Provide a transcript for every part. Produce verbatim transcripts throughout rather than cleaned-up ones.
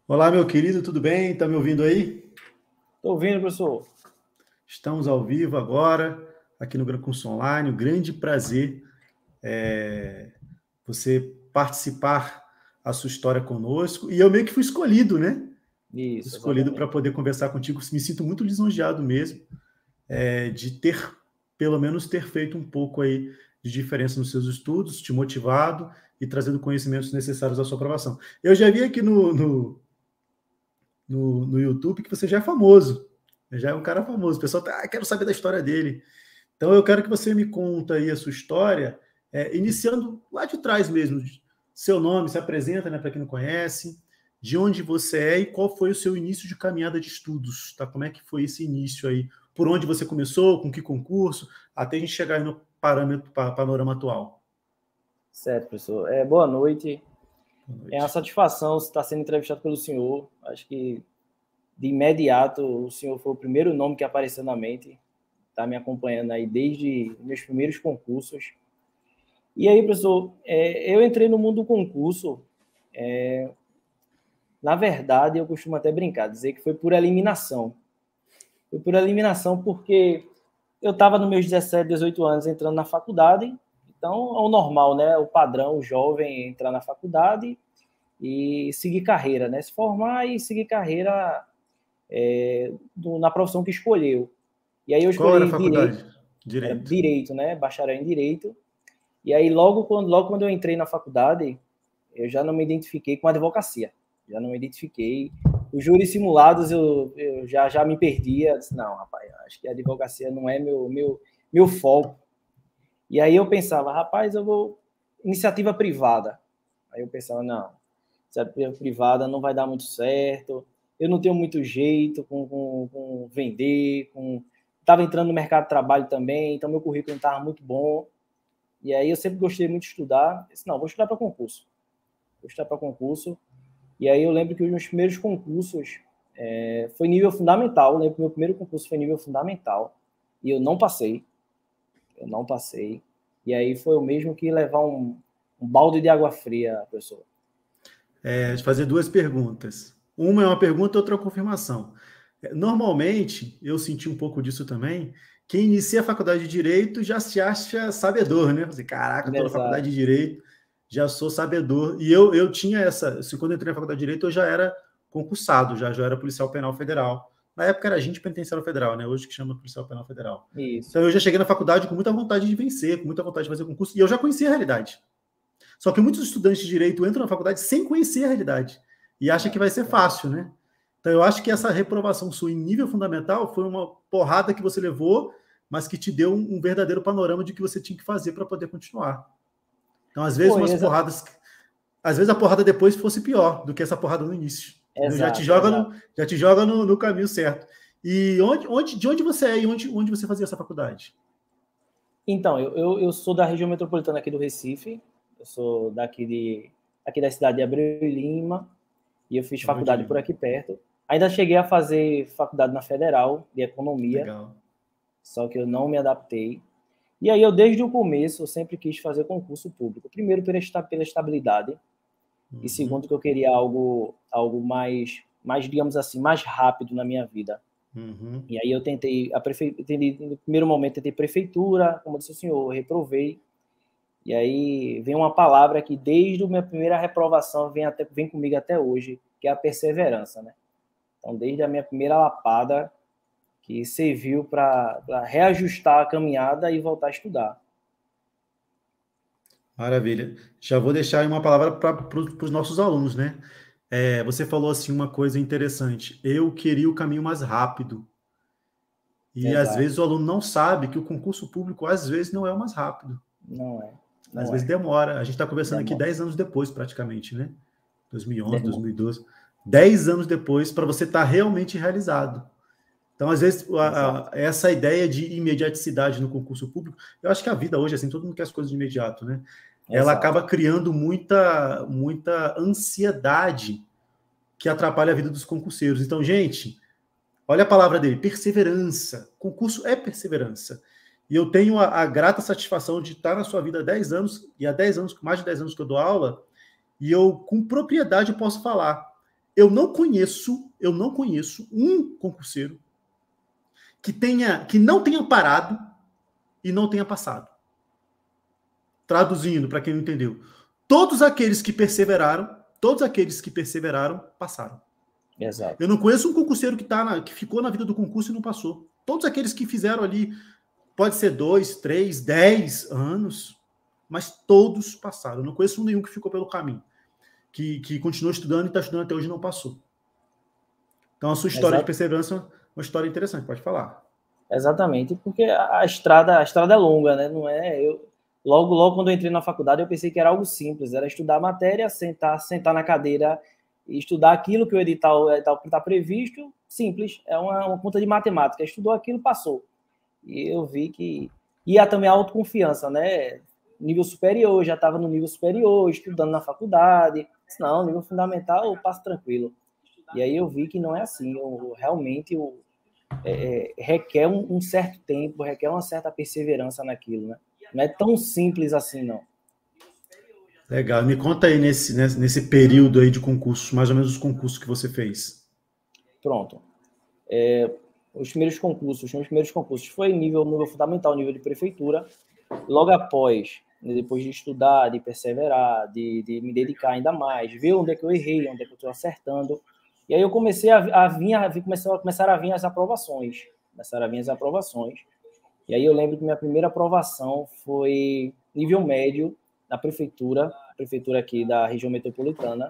Olá, meu querido, tudo bem? Está me ouvindo aí? Estou ouvindo, professor. Estamos ao vivo agora, aqui no Gran Curso Online. Um grande prazer é, você participar a sua história conosco. E eu meio que fui escolhido, né? Fui Isso, escolhido para exatamente. poder conversar contigo. Me sinto muito lisonjeado mesmo é, de ter, pelo menos, ter feito um pouco aí de diferença nos seus estudos, te motivado e trazendo conhecimentos necessários à sua aprovação. Eu já vi aqui no, no no, no YouTube que você já é famoso, já é um cara famoso. O pessoal tá, ah, quero saber da história dele. Então eu quero que você me conta aí a sua história, é, iniciando lá de trás mesmo, seu nome, se apresenta, né, para quem não conhece, de onde você é e qual foi o seu início de caminhada de estudos, tá? Como é que foi esse início aí? Por onde você começou, com que concurso, até a gente chegar no parâmetro, panorama atual. Certo, professor. É, boa noite. Boa É uma noite. satisfação estar sendo entrevistado pelo senhor. Acho que, de imediato, o senhor foi o primeiro nome que apareceu na mente. Está me acompanhando aí desde meus primeiros concursos. E aí, professor, é, eu entrei no mundo do concurso. É, na verdade, eu costumo até brincar, dizer que foi por eliminação. Foi por eliminação porque eu estava nos meus dezessete, dezoito anos entrando na faculdade. Então, é o normal, né? O padrão, o jovem entrar na faculdade e seguir carreira, né? Se formar e seguir carreira é, do, na profissão que escolheu. E aí eu Qual era a escolhi direito, faculdade? era Direito. direito, né? Bacharel em direito. E aí logo quando, logo quando eu entrei na faculdade, eu já não me identifiquei com a advocacia. Já não me identifiquei. Os júris simulados eu, eu já, já me perdia. Disse, não, rapaz, acho que a advocacia não é meu, meu, meu foco. E aí eu pensava, rapaz, eu vou. Iniciativa privada. Aí eu pensava, não, iniciativa privada não vai dar muito certo. Eu não tenho muito jeito com, com, com vender, com. Estava entrando no mercado de trabalho também, então meu currículo não estava muito bom. E aí eu sempre gostei muito de estudar. Eu disse, não, vou estudar para concurso. Vou estudar para concurso. E aí eu lembro que os meus primeiros concursos é, foi nível fundamental. Eu lembro que meu primeiro concurso foi nível fundamental. E eu não passei. Eu não passei. E aí foi o mesmo que levar um, um balde de água fria, professor. É, de fazer duas perguntas. Uma é uma pergunta, outra é uma confirmação. Normalmente, eu senti um pouco disso também. Quem inicia a faculdade de Direito já se acha sabedor, né? Você, caraca, estou na faculdade Exato. de Direito, já sou sabedor. E eu, eu tinha essa. Se quando eu entrei na faculdade de Direito, eu já era concursado, já, já era policial penal federal. Na época era agente penitenciário federal, né? Hoje que chama policial penal federal. Isso. Então eu já cheguei na faculdade com muita vontade de vencer, com muita vontade de fazer concurso, e eu já conhecia a realidade. Só que muitos estudantes de direito entram na faculdade sem conhecer a realidade e acham que Não, vai ser fácil, né? Então eu acho que essa reprovação sua em nível fundamental foi uma porrada que você levou, mas que te deu um, um verdadeiro panorama de que você tinha que fazer para poder continuar. Então, às vezes, foi, umas exa porradas. Às vezes a porrada depois fosse pior do que essa porrada no início. Entendeu? Já te exato, joga exato. no, já te joga no, no caminho certo. E onde, onde, de onde você é e onde, onde você fazia essa faculdade? Então, eu, eu, eu sou da região metropolitana aqui do Recife. Eu sou daqui, de, aqui da cidade de Abreu e Lima. E eu fiz Abreu de faculdade por Lima. aqui perto. Ainda cheguei a fazer faculdade na Federal de Economia, Legal. só que eu não me adaptei. E aí eu, desde o começo, eu sempre quis fazer concurso público. Primeiro, pela estabilidade. E Uhum. segundo, que eu queria algo, algo mais, mais, digamos assim, mais rápido na minha vida. Uhum. E aí eu tentei, a prefe... no primeiro momento, tentei prefeitura, como disse o senhor, eu reprovei. E aí vem uma palavra que, desde a minha primeira reprovação, vem, até, vem comigo até hoje, que é a perseverança, né? Então, desde a minha primeira lapada, que serviu para reajustar a caminhada e voltar a estudar. Maravilha. Já vou deixar aí uma palavra para os nossos alunos, né? É, você falou assim uma coisa interessante. Eu queria o caminho mais rápido. E às Exato. vezes o aluno não sabe que o concurso público às vezes não é o mais rápido. Não é. Às Não vezes é. demora. A gente está conversando aqui Demora. dez anos depois, praticamente, né? dois mil e onze, Demora. dois mil e doze. dez anos depois para você estar tá realmente realizado. Então, às vezes, a, a, Exato. essa ideia de imediaticidade no concurso público, eu acho que a vida hoje, assim, todo mundo quer as coisas de imediato, né? Ela Exato. acaba criando muita, muita ansiedade que atrapalha a vida dos concurseiros. Então, gente, olha a palavra dele, perseverança. Concurso é perseverança. E eu tenho a, a grata satisfação de estar na sua vida há dez anos, e há dez anos, mais de dez anos que eu dou aula, e eu, com propriedade, posso falar. eu não conheço, eu não conheço um concurseiro que tenha, que não tenha parado e não tenha passado. Traduzindo, para quem não entendeu, todos aqueles que perseveraram, todos aqueles que perseveraram, passaram. Exato. Eu não conheço um concurseiro que, tá na, que ficou na vida do concurso e não passou. Todos aqueles que fizeram ali, pode ser dois, três, dez anos, mas todos passaram. Eu não conheço nenhum que ficou pelo caminho, que, que continuou estudando e está estudando até hoje e não passou. Então, a sua história Exato. de perseverança é uma história interessante, pode falar. Exatamente, porque a estrada, a estrada é longa, né? Não é... Eu, logo, logo, quando eu entrei na faculdade, eu pensei que era algo simples, era estudar a matéria, sentar, sentar na cadeira e estudar aquilo que o edital está previsto, simples, é uma, uma conta de matemática. Estudou aquilo, passou. E eu vi que... E há também a autoconfiança, né? Nível superior, já estava no nível superior, estudando na faculdade. Não, nível fundamental, eu passo tranquilo. E aí eu vi que não é assim. Eu, realmente, eu, é, requer um, um certo tempo, requer uma certa perseverança naquilo, né? Não é tão simples assim, não. Legal. Me conta aí nesse, nesse período aí de concursos, mais ou menos os concursos que você fez. Pronto. É, os primeiros concursos, os meus primeiros concursos foi nível, nível fundamental, nível de prefeitura. Logo após, depois de estudar, de perseverar, de, de me dedicar ainda mais, ver onde é que eu errei, onde é que eu estou acertando. E aí eu comecei a, a vir, a vir começou a, começaram a vir as aprovações. Começaram a vir as aprovações. E aí eu lembro que minha primeira aprovação foi nível médio na prefeitura, prefeitura aqui da região metropolitana.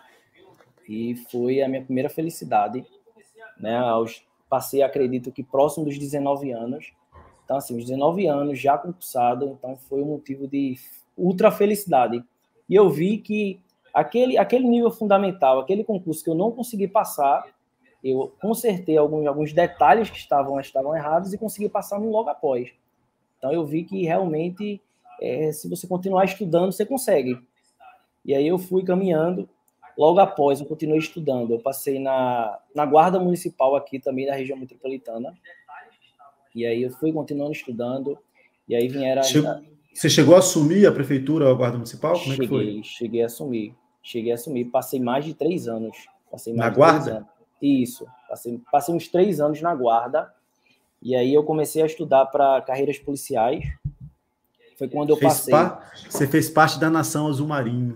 E foi a minha primeira felicidade, né? Aos, passei, acredito que próximo dos dezenove anos. Então, assim, os dezenove anos já concursado, então foi um motivo de ultra felicidade. E eu vi que aquele, aquele nível fundamental, aquele concurso que eu não consegui passar, eu consertei alguns, alguns detalhes que estavam, estavam errados e consegui passar no logo após. Então, eu vi que realmente, é, se você continuar estudando, você consegue. E aí eu fui caminhando. Logo após, eu continuei estudando. Eu passei na, na Guarda Municipal aqui também, da região metropolitana. E aí eu fui continuando estudando. E aí vieram... Chegou, você chegou a assumir a prefeitura ou a Guarda Municipal? Como cheguei, é que foi? Cheguei a assumir. Cheguei a assumir. Passei mais de três anos. Passei mais na de Guarda? Três anos. Isso. Passei, passei uns três anos na Guarda. E aí eu comecei a estudar para carreiras policiais. Foi quando eu fez passei... Par... Você fez parte da Nação Azul Marinho.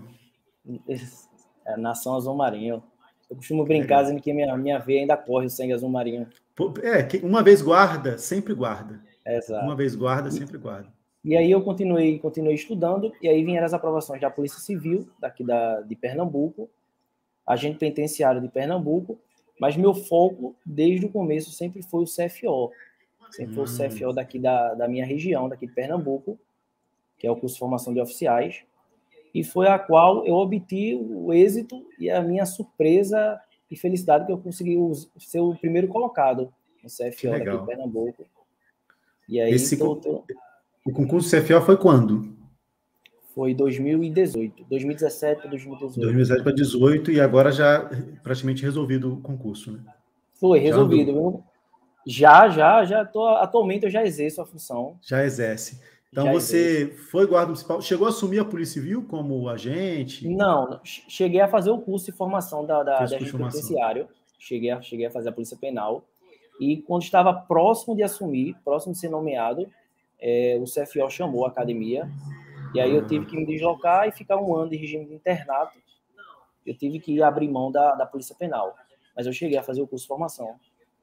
É, Nação Azul Marinho. Eu costumo brincar dizendo que minha, minha veia ainda corre o sangue azul marinho. É, uma vez guarda, sempre guarda. Exato. Uma vez guarda, sempre guarda. E, e aí eu continuei, continuei estudando, e aí vieram as aprovações da Polícia Civil, daqui da, de Pernambuco, agente penitenciário de Pernambuco, mas meu foco, desde o começo, sempre foi o C F O. Sempre hum. foi o C F O daqui da, da minha região, daqui de Pernambuco, que é o curso de formação de oficiais, e foi a qual eu obtive o êxito e a minha surpresa e felicidade que eu consegui ser o primeiro colocado no C F O daqui de Pernambuco. E aí, Esse, tô, tô... o concurso C F O foi quando? Foi dois mil e dezoito. dois mil e dezessete para dois mil e dezoito. dois mil e dezessete para dois mil e dezoito e agora já praticamente resolvido o concurso, né? Foi, resolvido. Já, já, já, já tô, atualmente eu já exerço a função. Já exerce. Então, você foi guarda municipal, chegou a assumir a Polícia Civil como agente? Não, cheguei a fazer o curso de formação da, da, da agente penitenciário, cheguei a, cheguei a fazer a Polícia Penal, e quando estava próximo de assumir, próximo de ser nomeado, é, o C F O chamou a academia, e aí eu tive que me deslocar e ficar um ano de regime de internato, eu tive que abrir mão da, da Polícia Penal, mas eu cheguei a fazer o curso de formação.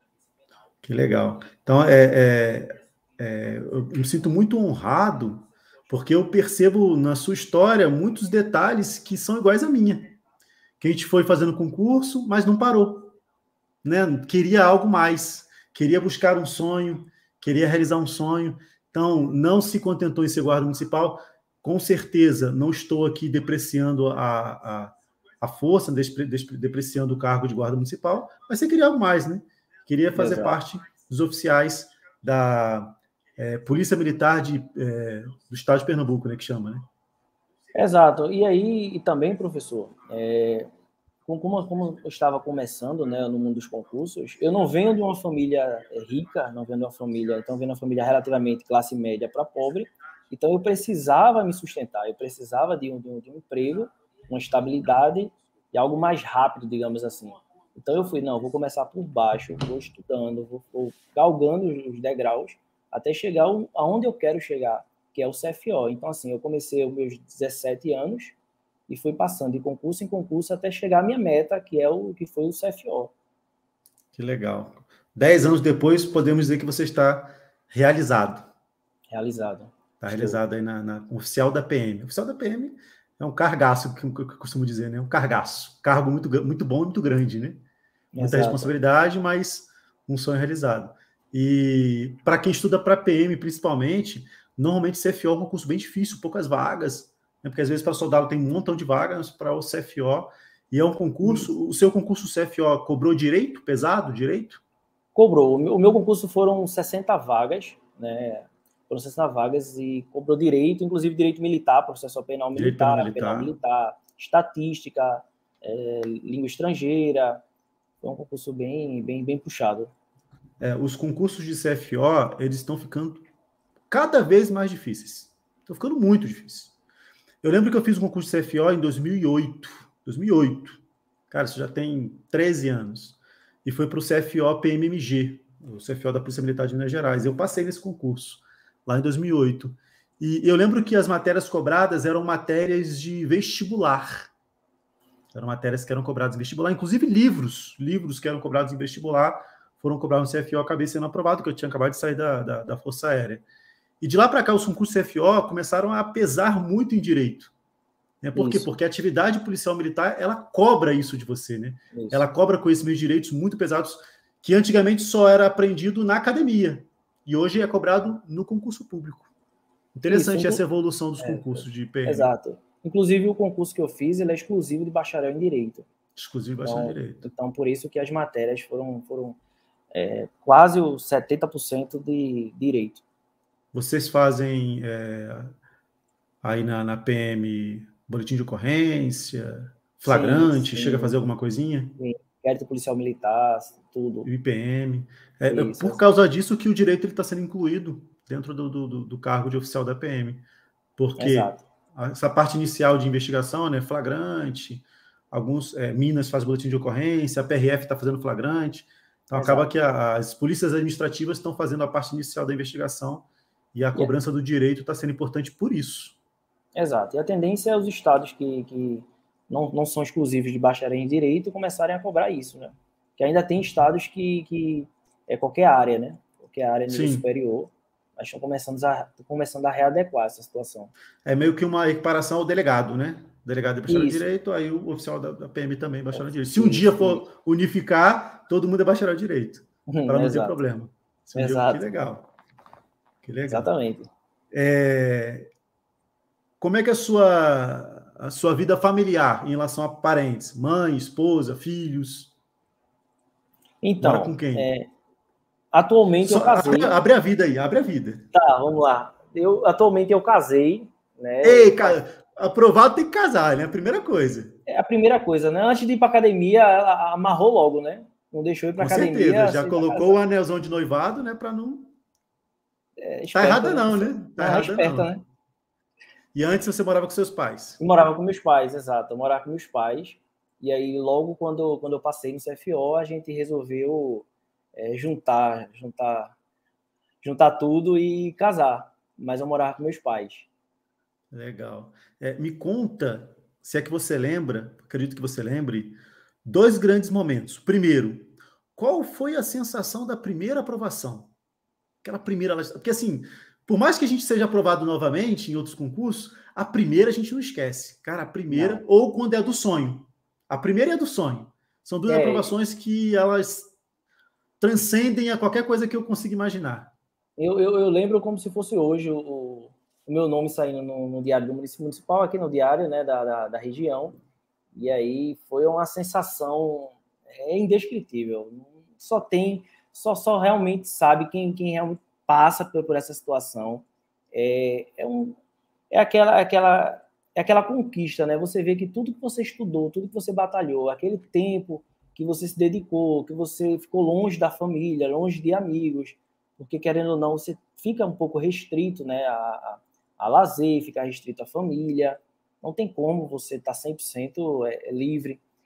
Que legal. Então, é... é... É, eu me sinto muito honrado, porque eu percebo na sua história muitos detalhes que são iguais à minha. Que a gente foi fazendo concurso, mas não parou. Né? Queria algo mais, queria buscar um sonho, queria realizar um sonho. Então, não se contentou em ser guarda municipal. Com certeza, não estou aqui depreciando a, a, a força, depreciando o cargo de guarda municipal, mas você queria algo mais, né? Queria fazer Exato. parte dos oficiais da... É, Polícia Militar de, é, do Estado de Pernambuco, né, que chama, né? Exato. E aí, e também, professor, é, como, como eu estava começando, né, no mundo dos concursos, eu não venho de uma família rica, não venho de uma família, então venho de uma família relativamente classe média para pobre, então eu precisava me sustentar, eu precisava de um, de um, de um emprego, uma estabilidade, de algo mais rápido, digamos assim. Então eu fui, não, vou começar por baixo, vou estudando, vou, vou galgando os degraus até chegar aonde eu quero chegar, que é o C F O. Então, assim, eu comecei aos meus dezessete anos e fui passando de concurso em concurso até chegar à minha meta, que é o que foi o C F O. Que legal. Dez anos depois, podemos dizer que você está realizado. Realizado. Está realizado aí na, na oficial da P M. Oficial da P M é um cargaço, que eu costumo dizer, né? Um cargaço. Cargo muito, muito bom e muito grande, né? Muita Exato. responsabilidade, mas um sonho realizado. E para quem estuda para P M, principalmente, normalmente C F O é um concurso bem difícil, poucas vagas, né? Porque às vezes para soldado tem um montão de vagas para o C F O, e é um concurso. Hum. O seu concurso C F O cobrou direito, pesado, direito? Cobrou. O meu, o meu concurso foram sessenta vagas, né? Foram sessenta vagas e cobrou direito, inclusive direito militar, processo penal militar, penal militar, penal militar estatística, é, língua estrangeira. Foi um concurso bem, bem, bem puxado. É, os concursos de C F O, eles estão ficando cada vez mais difíceis. Estão ficando muito difíceis. Eu lembro que eu fiz um concurso de C F O em dois mil e oito. dois mil e oito. Cara, isso já tem treze anos. E foi para o C F O P M M G, o C F O da Polícia Militar de Minas Gerais. Eu passei nesse concurso, lá em dois mil e oito. E eu lembro que as matérias cobradas eram matérias de vestibular. Eram matérias que eram cobradas em vestibular, inclusive livros. Livros que eram cobrados em vestibular foram cobrados no C F O, acabei sendo aprovado, porque eu tinha acabado de sair da, da, da Força Aérea. E de lá para cá, os concursos C F O começaram a pesar muito em direito. Né? Por quê? Porque a atividade policial militar, ela cobra isso de você, né? Isso. Ela cobra conhecimentos de direitos muito pesados, que antigamente só era aprendido na academia, e hoje é cobrado no concurso público. Interessante isso, essa evolução dos é, concursos de P M. Exato. Inclusive, o concurso que eu fiz, ele é exclusivo de bacharel em Direito. Exclusivo de bacharel em Direito. Então, por isso que as matérias foram, foram é, quase o setenta por cento de Direito. Vocês fazem é, aí na, na P M boletim de ocorrência, flagrante, sim, sim. Chega a fazer alguma coisinha? Sim, inquérito policial militar, tudo. I P M. É, isso, por causa disso que o direito está sendo incluído dentro do, do, do cargo de oficial da P M. Porque Exato. essa parte inicial de investigação, né, flagrante, alguns é, Minas faz boletim de ocorrência, a P R F está fazendo flagrante. Então Exato. Acaba que a, as polícias administrativas estão fazendo a parte inicial da investigação e a cobrança do direito está sendo importante por isso. Exato. E a tendência é os estados que, que não, não são exclusivos de bacharel em Direito começarem a cobrar isso, né? Que ainda tem estados que, que é qualquer área, né? Qualquer área nível Sim. superior, mas estão começando a, começando a readequar essa situação. É meio que uma equiparação ao delegado, né? O delegado é bacharel em Direito, aí o oficial da, da P M também é bacharel em Direito. Se um isso, dia for isso. unificar, todo mundo é bacharel em Direito, para não ter problema. Se um Exato. Dia, que legal. Que legal. Exatamente. É... Como é que é a sua, a sua vida familiar em relação a parentes? Mãe, esposa, filhos? Então, Mora com quem? É, atualmente Só, eu casei. Abre, abre a vida aí, abre a vida. Tá, vamos lá. Eu, atualmente eu casei, né? Ei, cara, aprovado tem que casar, né? A primeira coisa. É a primeira coisa, né? Antes de ir pra academia, ela amarrou logo, né? Não deixou ir pra com academia. Com certeza, já colocou o anelzão de noivado, né? Pra não... É, esperta, tá errada não, né? Tá errada esperta, não. né? E antes você morava com seus pais? Eu morava com meus pais, exato. Eu morava com meus pais. E aí, logo quando, quando eu passei no C F O, a gente resolveu é, juntar, juntar, juntar tudo e casar. Mas eu morava com meus pais. Legal. É, me conta, se é que você lembra, acredito que você lembre, dois grandes momentos. Primeiro, qual foi a sensação da primeira aprovação? Aquela primeira... Porque assim... Por mais que a gente seja aprovado novamente em outros concursos, a primeira a gente não esquece. Cara, a primeira, não. Ou quando é do sonho. A primeira é do sonho. São duas é. aprovações que elas transcendem a qualquer coisa que eu consiga imaginar. Eu, eu, eu lembro como se fosse hoje o, o meu nome saindo no, no Diário do Município Municipal, aqui no Diário, né, da, da, da região. E aí foi uma sensação é indescritível. Só tem, só, só realmente sabe quem, quem realmente passa por, por essa situação. É, é, um, é, aquela, aquela, é aquela conquista, né? Você vê que tudo que você estudou, tudo que você batalhou, aquele tempo que você se dedicou, que você ficou longe da família, longe de amigos, porque, querendo ou não, você fica um pouco restrito, né, a, a, a lazer, fica restrito à família, não tem como você estar cem por cento livre.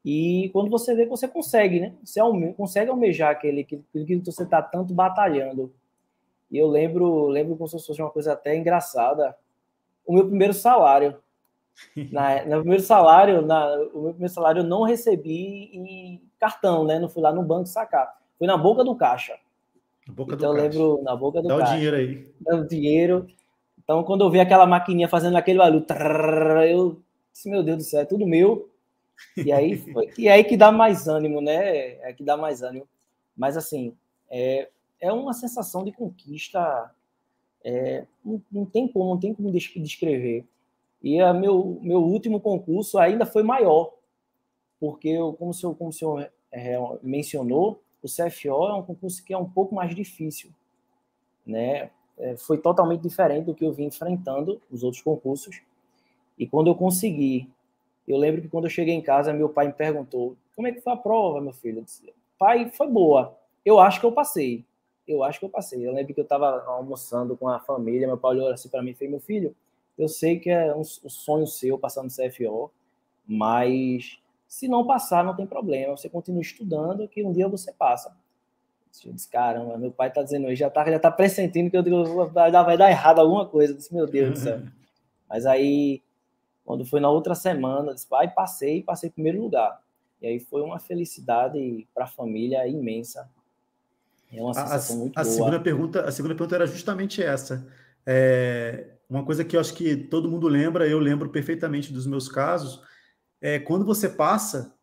E quando você vê que você consegue, né? Você alme consegue almejar aquele, aquele, aquele que você está tanto batalhando. E eu lembro, lembro como se fosse uma coisa até engraçada. O meu primeiro salário. Na, no primeiro salário, na, o meu primeiro salário eu não recebi em cartão, né? Não fui lá no banco sacar. Fui na boca do caixa. Na boca então do eu caixa. lembro na boca do Dá caixa. Dá o dinheiro aí. Dá o dinheiro. Então, quando eu vi aquela maquininha fazendo aquele barulho, eu disse, meu Deus do céu, é tudo meu. E aí, foi, e aí que dá mais ânimo, né? É que dá mais ânimo. Mas, assim, é, é uma sensação de conquista. É, não, não tem como, não tem como descrever. E a meu, meu último concurso ainda foi maior, porque, eu, como o senhor, como o senhor é, mencionou, o C F O é um concurso que é um pouco mais difícil, né? É, foi totalmente diferente do que eu vim enfrentando os outros concursos. E quando eu consegui, eu lembro que quando eu cheguei em casa, meu pai me perguntou, como é que foi a prova, meu filho? Eu disse, pai, foi boa. Eu acho que eu passei. Eu acho que eu passei. Eu lembro que eu estava almoçando com a família, meu pai olhou assim para mim e fez, meu filho, eu sei que é um, um sonho seu passar no C F O, mas se não passar, não tem problema. Você continua estudando, que um dia você passa. Eu disse, caramba, meu pai está dizendo isso, já está já tá pressentindo que eu digo, vai dar, vai dar errado alguma coisa. Eu disse, meu Deus do céu. Mas aí, quando foi na outra semana, eu disse, pai, passei, passei em primeiro lugar. E aí foi uma felicidade para a família imensa. É uma sensação a, muito a boa. Segunda pergunta, a segunda pergunta era justamente essa. É, uma coisa que eu acho que todo mundo lembra, eu lembro perfeitamente dos meus casos, é quando você passa,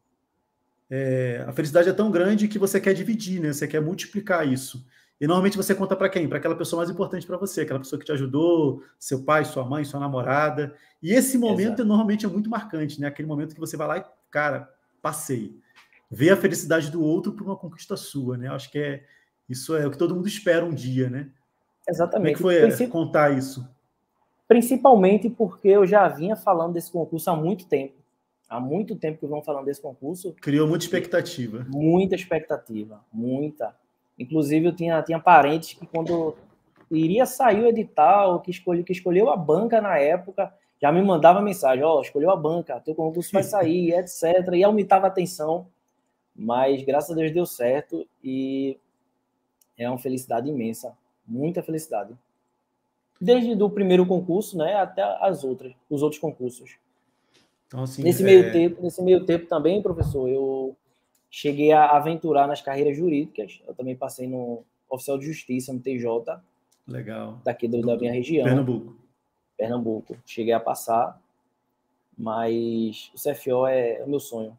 é, a felicidade é tão grande que você quer dividir, né? Você quer multiplicar isso. E normalmente você conta para quem? Para aquela pessoa mais importante para você, aquela pessoa que te ajudou, seu pai, sua mãe, sua namorada. E esse momento Exato. Normalmente é muito marcante, né? Aquele momento que você vai lá e, cara, passei. Ver a felicidade do outro por uma conquista sua, né? Acho que é isso é o que todo mundo espera um dia, né? Exatamente. Como é que foi Princip... contar isso? Principalmente porque eu já vinha falando desse concurso há muito tempo. Há muito tempo que vão falando desse concurso. Criou muita expectativa. Muita expectativa, muita. Inclusive, eu tinha, tinha parentes que, quando iria sair o edital, que, escolhe, que escolheu a banca na época, já me mandava mensagem, ó, oh, escolheu a banca, teu concurso vai sair, etcétera. E aumentava a atenção, mas graças a Deus deu certo e é uma felicidade imensa, muita felicidade. Desde o primeiro concurso, né, até as outras, os outros concursos. Então, assim, nesse, é... meio tempo, nesse meio tempo também, professor, eu cheguei a aventurar nas carreiras jurídicas. Eu também passei no oficial de justiça, no T J. Legal. Daqui do, do, da minha região. Pernambuco. Pernambuco. Cheguei a passar, mas o C F O é o meu sonho.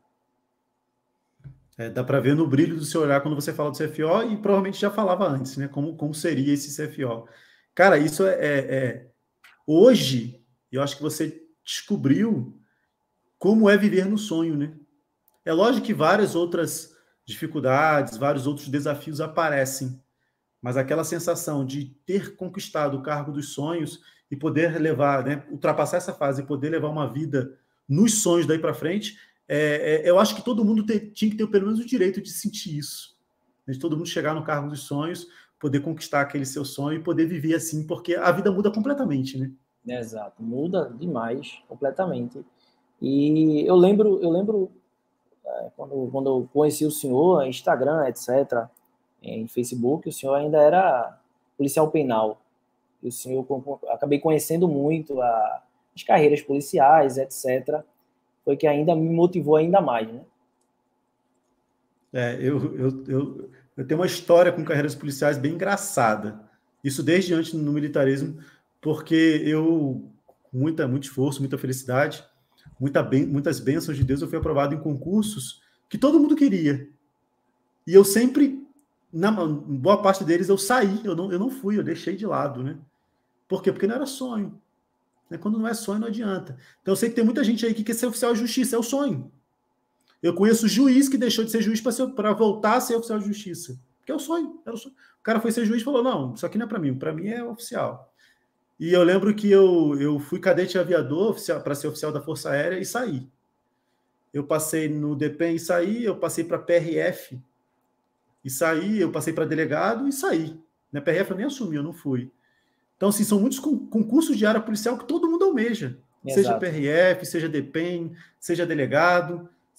É, dá para ver no brilho do seu olhar quando você fala do C F O e provavelmente já falava antes, né? Como, como seria esse C F O. Cara, isso é, é, é... Hoje, eu acho que você descobriu como é viver no sonho, né? É lógico que várias outras dificuldades, vários outros desafios aparecem, mas aquela sensação de ter conquistado o cargo dos sonhos e poder levar, né, ultrapassar essa fase e poder levar uma vida nos sonhos daí para frente, é, é, eu acho que todo mundo te, tinha que ter pelo menos o direito de sentir isso, de todo mundo chegar no cargo dos sonhos, poder conquistar aquele seu sonho e poder viver assim, porque a vida muda completamente, né? Exato, muda demais, completamente. E eu lembro, eu lembro é, quando, quando eu conheci o senhor, Instagram, etcétera, em Facebook, o senhor ainda era policial penal. E o senhor, acabei conhecendo muito a, as carreiras policiais, etcétera. Foi que ainda me motivou ainda mais, né? É, eu, eu, eu, eu tenho uma história com carreiras policiais bem engraçada. Isso desde antes no militarismo, porque eu, com muita, muito esforço, muita felicidade, muita ben, muitas bênçãos de Deus, eu fui aprovado em concursos que todo mundo queria. E eu sempre, na boa parte deles, eu saí, eu não, eu não fui, eu deixei de lado, né? Por quê? Porque não era sonho. Quando não é sonho, não adianta. Então eu sei que tem muita gente aí que quer ser oficial de justiça, é o sonho. Eu conheço juiz que deixou de ser juiz para voltar a ser oficial de justiça. Porque é o sonho, era o sonho. O cara foi ser juiz e falou, não, isso aqui não é para mim, para mim é oficial. E eu lembro que eu, eu fui cadete aviador para ser oficial da Força Aérea e saí. Eu passei no D P E M e saí, eu passei para P R F e saí, eu passei para delegado e saí. Na P R F eu nem assumi, eu não fui. Então, assim, são muitos concursos de área policial que todo mundo almeja. Exato. Seja P R F, seja D P E M, seja delegado.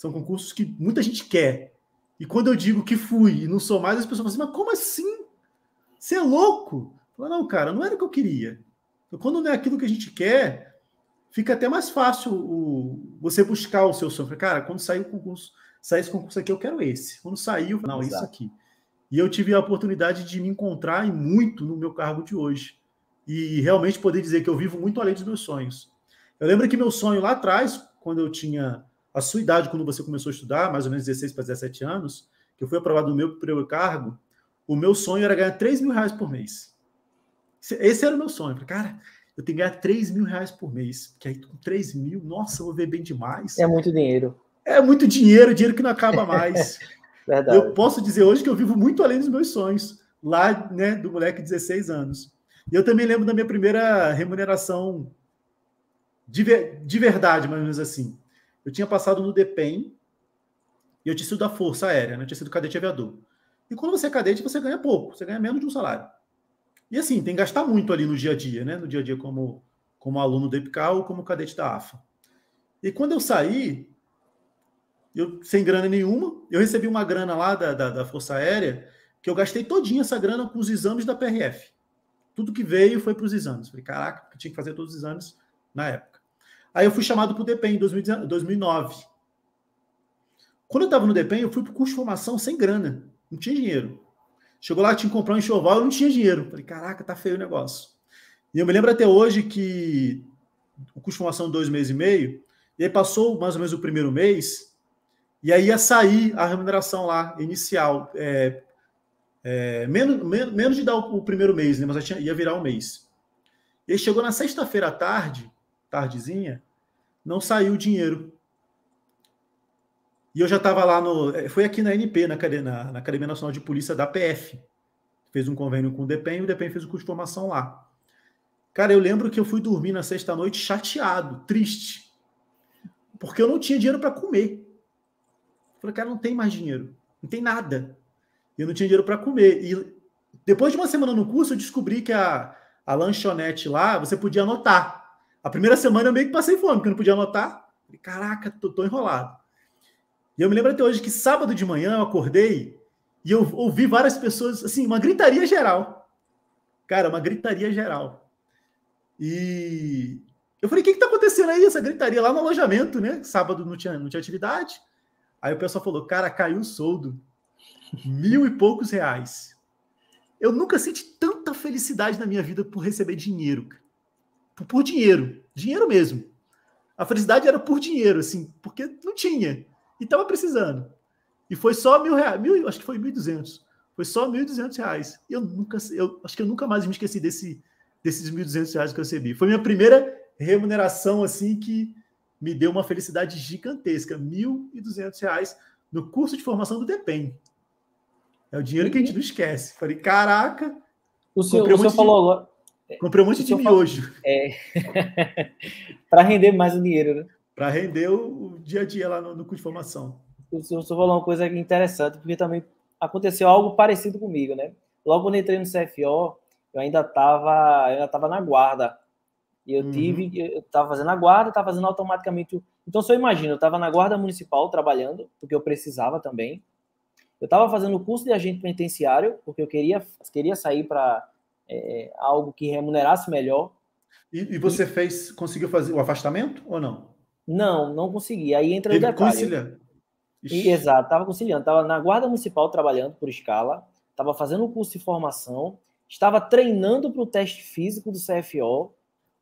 são concursos que muita gente quer. E quando eu digo que fui e não sou mais, as pessoas falam assim, mas como assim? Você é louco? Eu falo, não, cara, não era o que eu queria. Então, quando não é aquilo que a gente quer, fica até mais fácil o, você buscar o seu sonho. Falei, cara, quando sair o concurso, sair esse concurso aqui, eu quero esse. Quando saiu, não, Exato. Isso aqui. E eu tive a oportunidade de me encontrar e muito no meu cargo de hoje. E realmente poder dizer que eu vivo muito além dos meus sonhos. Eu lembro que meu sonho lá atrás, quando eu tinha a sua idade, quando você começou a estudar, mais ou menos dezesseis para dezessete anos, que eu fui aprovado no meu primeiro cargo, o meu sonho era ganhar três mil reais por mês. Esse era o meu sonho. Eu falei, cara, eu tenho que ganhar três mil reais por mês. Porque aí com três mil, nossa, eu vou ver bem demais. É muito dinheiro. É muito dinheiro, dinheiro que não acaba mais. Verdade. Eu posso dizer hoje que eu vivo muito além dos meus sonhos, lá, né, do moleque de dezesseis anos. E eu também lembro da minha primeira remuneração de, de verdade, mais ou menos assim. Eu tinha passado no DEPEN e eu tinha sido da Força Aérea, né? Eu tinha sido cadete aviador. E quando você é cadete, você ganha pouco, você ganha menos de um salário. E assim, tem que gastar muito ali no dia a dia, né? No dia a dia como, como aluno do EPICAL ou como cadete da A F A. E quando eu saí, eu, sem grana nenhuma, eu recebi uma grana lá da, da, da Força Aérea, que eu gastei todinha essa grana com os exames da P R F. Tudo que veio foi para os exames. Falei, caraca, eu tinha que fazer todos os exames na época. Aí eu fui chamado para o DEPEN em dois mil e nove. Quando eu estava no DEPEN, eu fui para o curso de formação sem grana. Não tinha dinheiro. Chegou lá, tinha que comprar um enxoval, eu não tinha dinheiro. Falei, caraca, tá feio o negócio. E eu me lembro até hoje que o curso de formação dois meses e meio, e aí passou mais ou menos o primeiro mês, e aí ia sair a remuneração lá, inicial. É, é, menos, menos, menos de dar o, o primeiro mês, né, mas ia virar um mês. E aí chegou na sexta-feira à tarde, tardezinha, não saiu o dinheiro. E eu já estava lá no... Foi aqui na N P, na, na, na Academia Nacional de Polícia da P F. Fez um convênio com o DEPEN e o DEPEN fez o curso de formação lá. Cara, eu lembro que eu fui dormir na sexta-noite chateado, triste. Porque eu não tinha dinheiro para comer. Falei, cara, não tem mais dinheiro. Não tem nada. Eu não tinha dinheiro para comer. E depois de uma semana no curso, eu descobri que a, a lanchonete lá, você podia anotar. A primeira semana eu meio que passei fome, porque eu não podia anotar. Falei, caraca, tô, tô enrolado. E eu me lembro até hoje que sábado de manhã eu acordei e eu ouvi várias pessoas, assim, uma gritaria geral. Cara, uma gritaria geral. E eu falei, o que que tá acontecendo aí? Essa gritaria lá no alojamento, né? Sábado não tinha, não tinha atividade. Aí o pessoal falou, cara, caiu o soldo. Mil e poucos reais. Eu nunca senti tanta felicidade na minha vida por receber dinheiro. Por, por dinheiro. Dinheiro mesmo. A felicidade era por dinheiro, assim, porque não tinha. E estava precisando. E foi só mil reais. Mil, acho que foi mil e duzentos. Foi só mil e duzentos reais. E eu nunca, eu acho que eu nunca mais me esqueci desse, desses mil e duzentos reais que eu recebi. Foi minha primeira remuneração, assim, que me deu uma felicidade gigantesca. mil e duzentos reais no curso de formação do DEPEN. É o dinheiro que a gente não esquece. Falei, caraca. O senhor, o senhor um falou agora. Comprei um monte de miojo. Falou, é, para render mais o dinheiro, né? Para render o, o dia a dia lá no, no curso de formação. O senhor falou uma coisa interessante, porque também aconteceu algo parecido comigo, né? Logo quando eu entrei no C F O, eu ainda estava ainda tava na guarda. E eu tive, uhum. eu estava fazendo a guarda, estava fazendo automaticamente. Então, se eu imagino, eu estava na guarda municipal trabalhando, porque eu precisava também. Eu estava fazendo o curso de agente penitenciário, porque eu queria, queria sair para é, algo que remunerasse melhor. E, e você e, fez, conseguiu fazer o afastamento ou não? Não, não consegui. Aí entra o detalhe. Conciliando. E, exato, estava conciliando. Estava na guarda municipal trabalhando por escala, estava fazendo o curso de formação, estava treinando para o teste físico do C F O.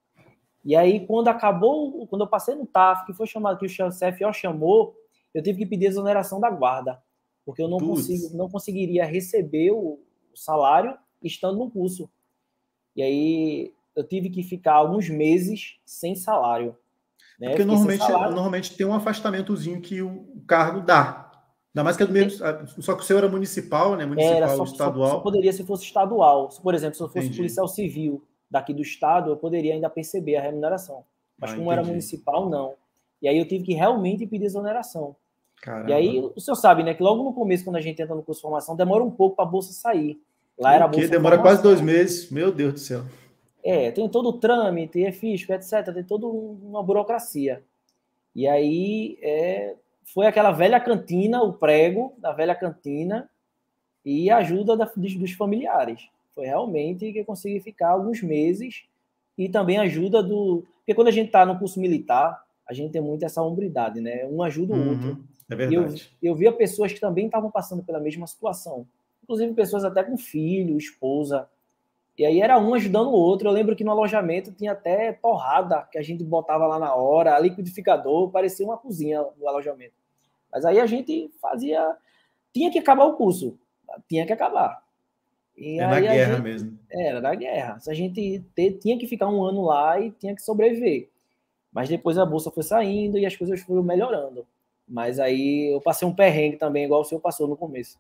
E aí, quando acabou, quando eu passei no T A F, que foi chamado, que o C F O chamou, eu tive que pedir exoneração da guarda. Porque eu não, consigo, não conseguiria receber o, o salário estando no curso. E aí eu tive que ficar alguns meses sem salário. Né? Porque normalmente, salário. normalmente tem um afastamentozinho que o cargo dá. Ainda mais que é do mesmo. Só que o seu era municipal, né? Municipal, era, só, estadual. Só, só poderia se fosse estadual. Por exemplo, se eu fosse entendi. policial civil daqui do estado, eu poderia ainda perceber a remuneração. Mas ah, como entendi. era municipal, não. E aí eu tive que realmente pedir exoneração. Caramba. E aí, o senhor sabe, né, que logo no começo, quando a gente entra no curso de formação, demora um pouco para a bolsa sair. Lá era a bolsa. Demora de quase dois meses, meu Deus do céu. É, tem todo o trâmite, é fisco, etcétera. Tem toda uma burocracia. E aí, é, foi aquela velha cantina, o prego da velha cantina e a ajuda da, dos, dos familiares. Foi realmente que eu consegui ficar alguns meses e também a ajuda do... Porque quando a gente está no curso militar, a gente tem muito essa hombridade, né? Um ajuda o Uhum, outro. é verdade. E eu, eu via pessoas que também estavam passando pela mesma situação. Inclusive pessoas até com filho, esposa. E aí era um ajudando o outro. Eu lembro que no alojamento tinha até torrada que a gente botava lá na hora, liquidificador, parecia uma cozinha no alojamento. Mas aí a gente fazia... Tinha que acabar o curso. Tinha que acabar. E é aí na guerra gente... mesmo. Era da guerra. A gente ter... tinha que ficar um ano lá e tinha que sobreviver. Mas depois a bolsa foi saindo e as coisas foram melhorando. Mas aí eu passei um perrengue também, igual o senhor passou no começo.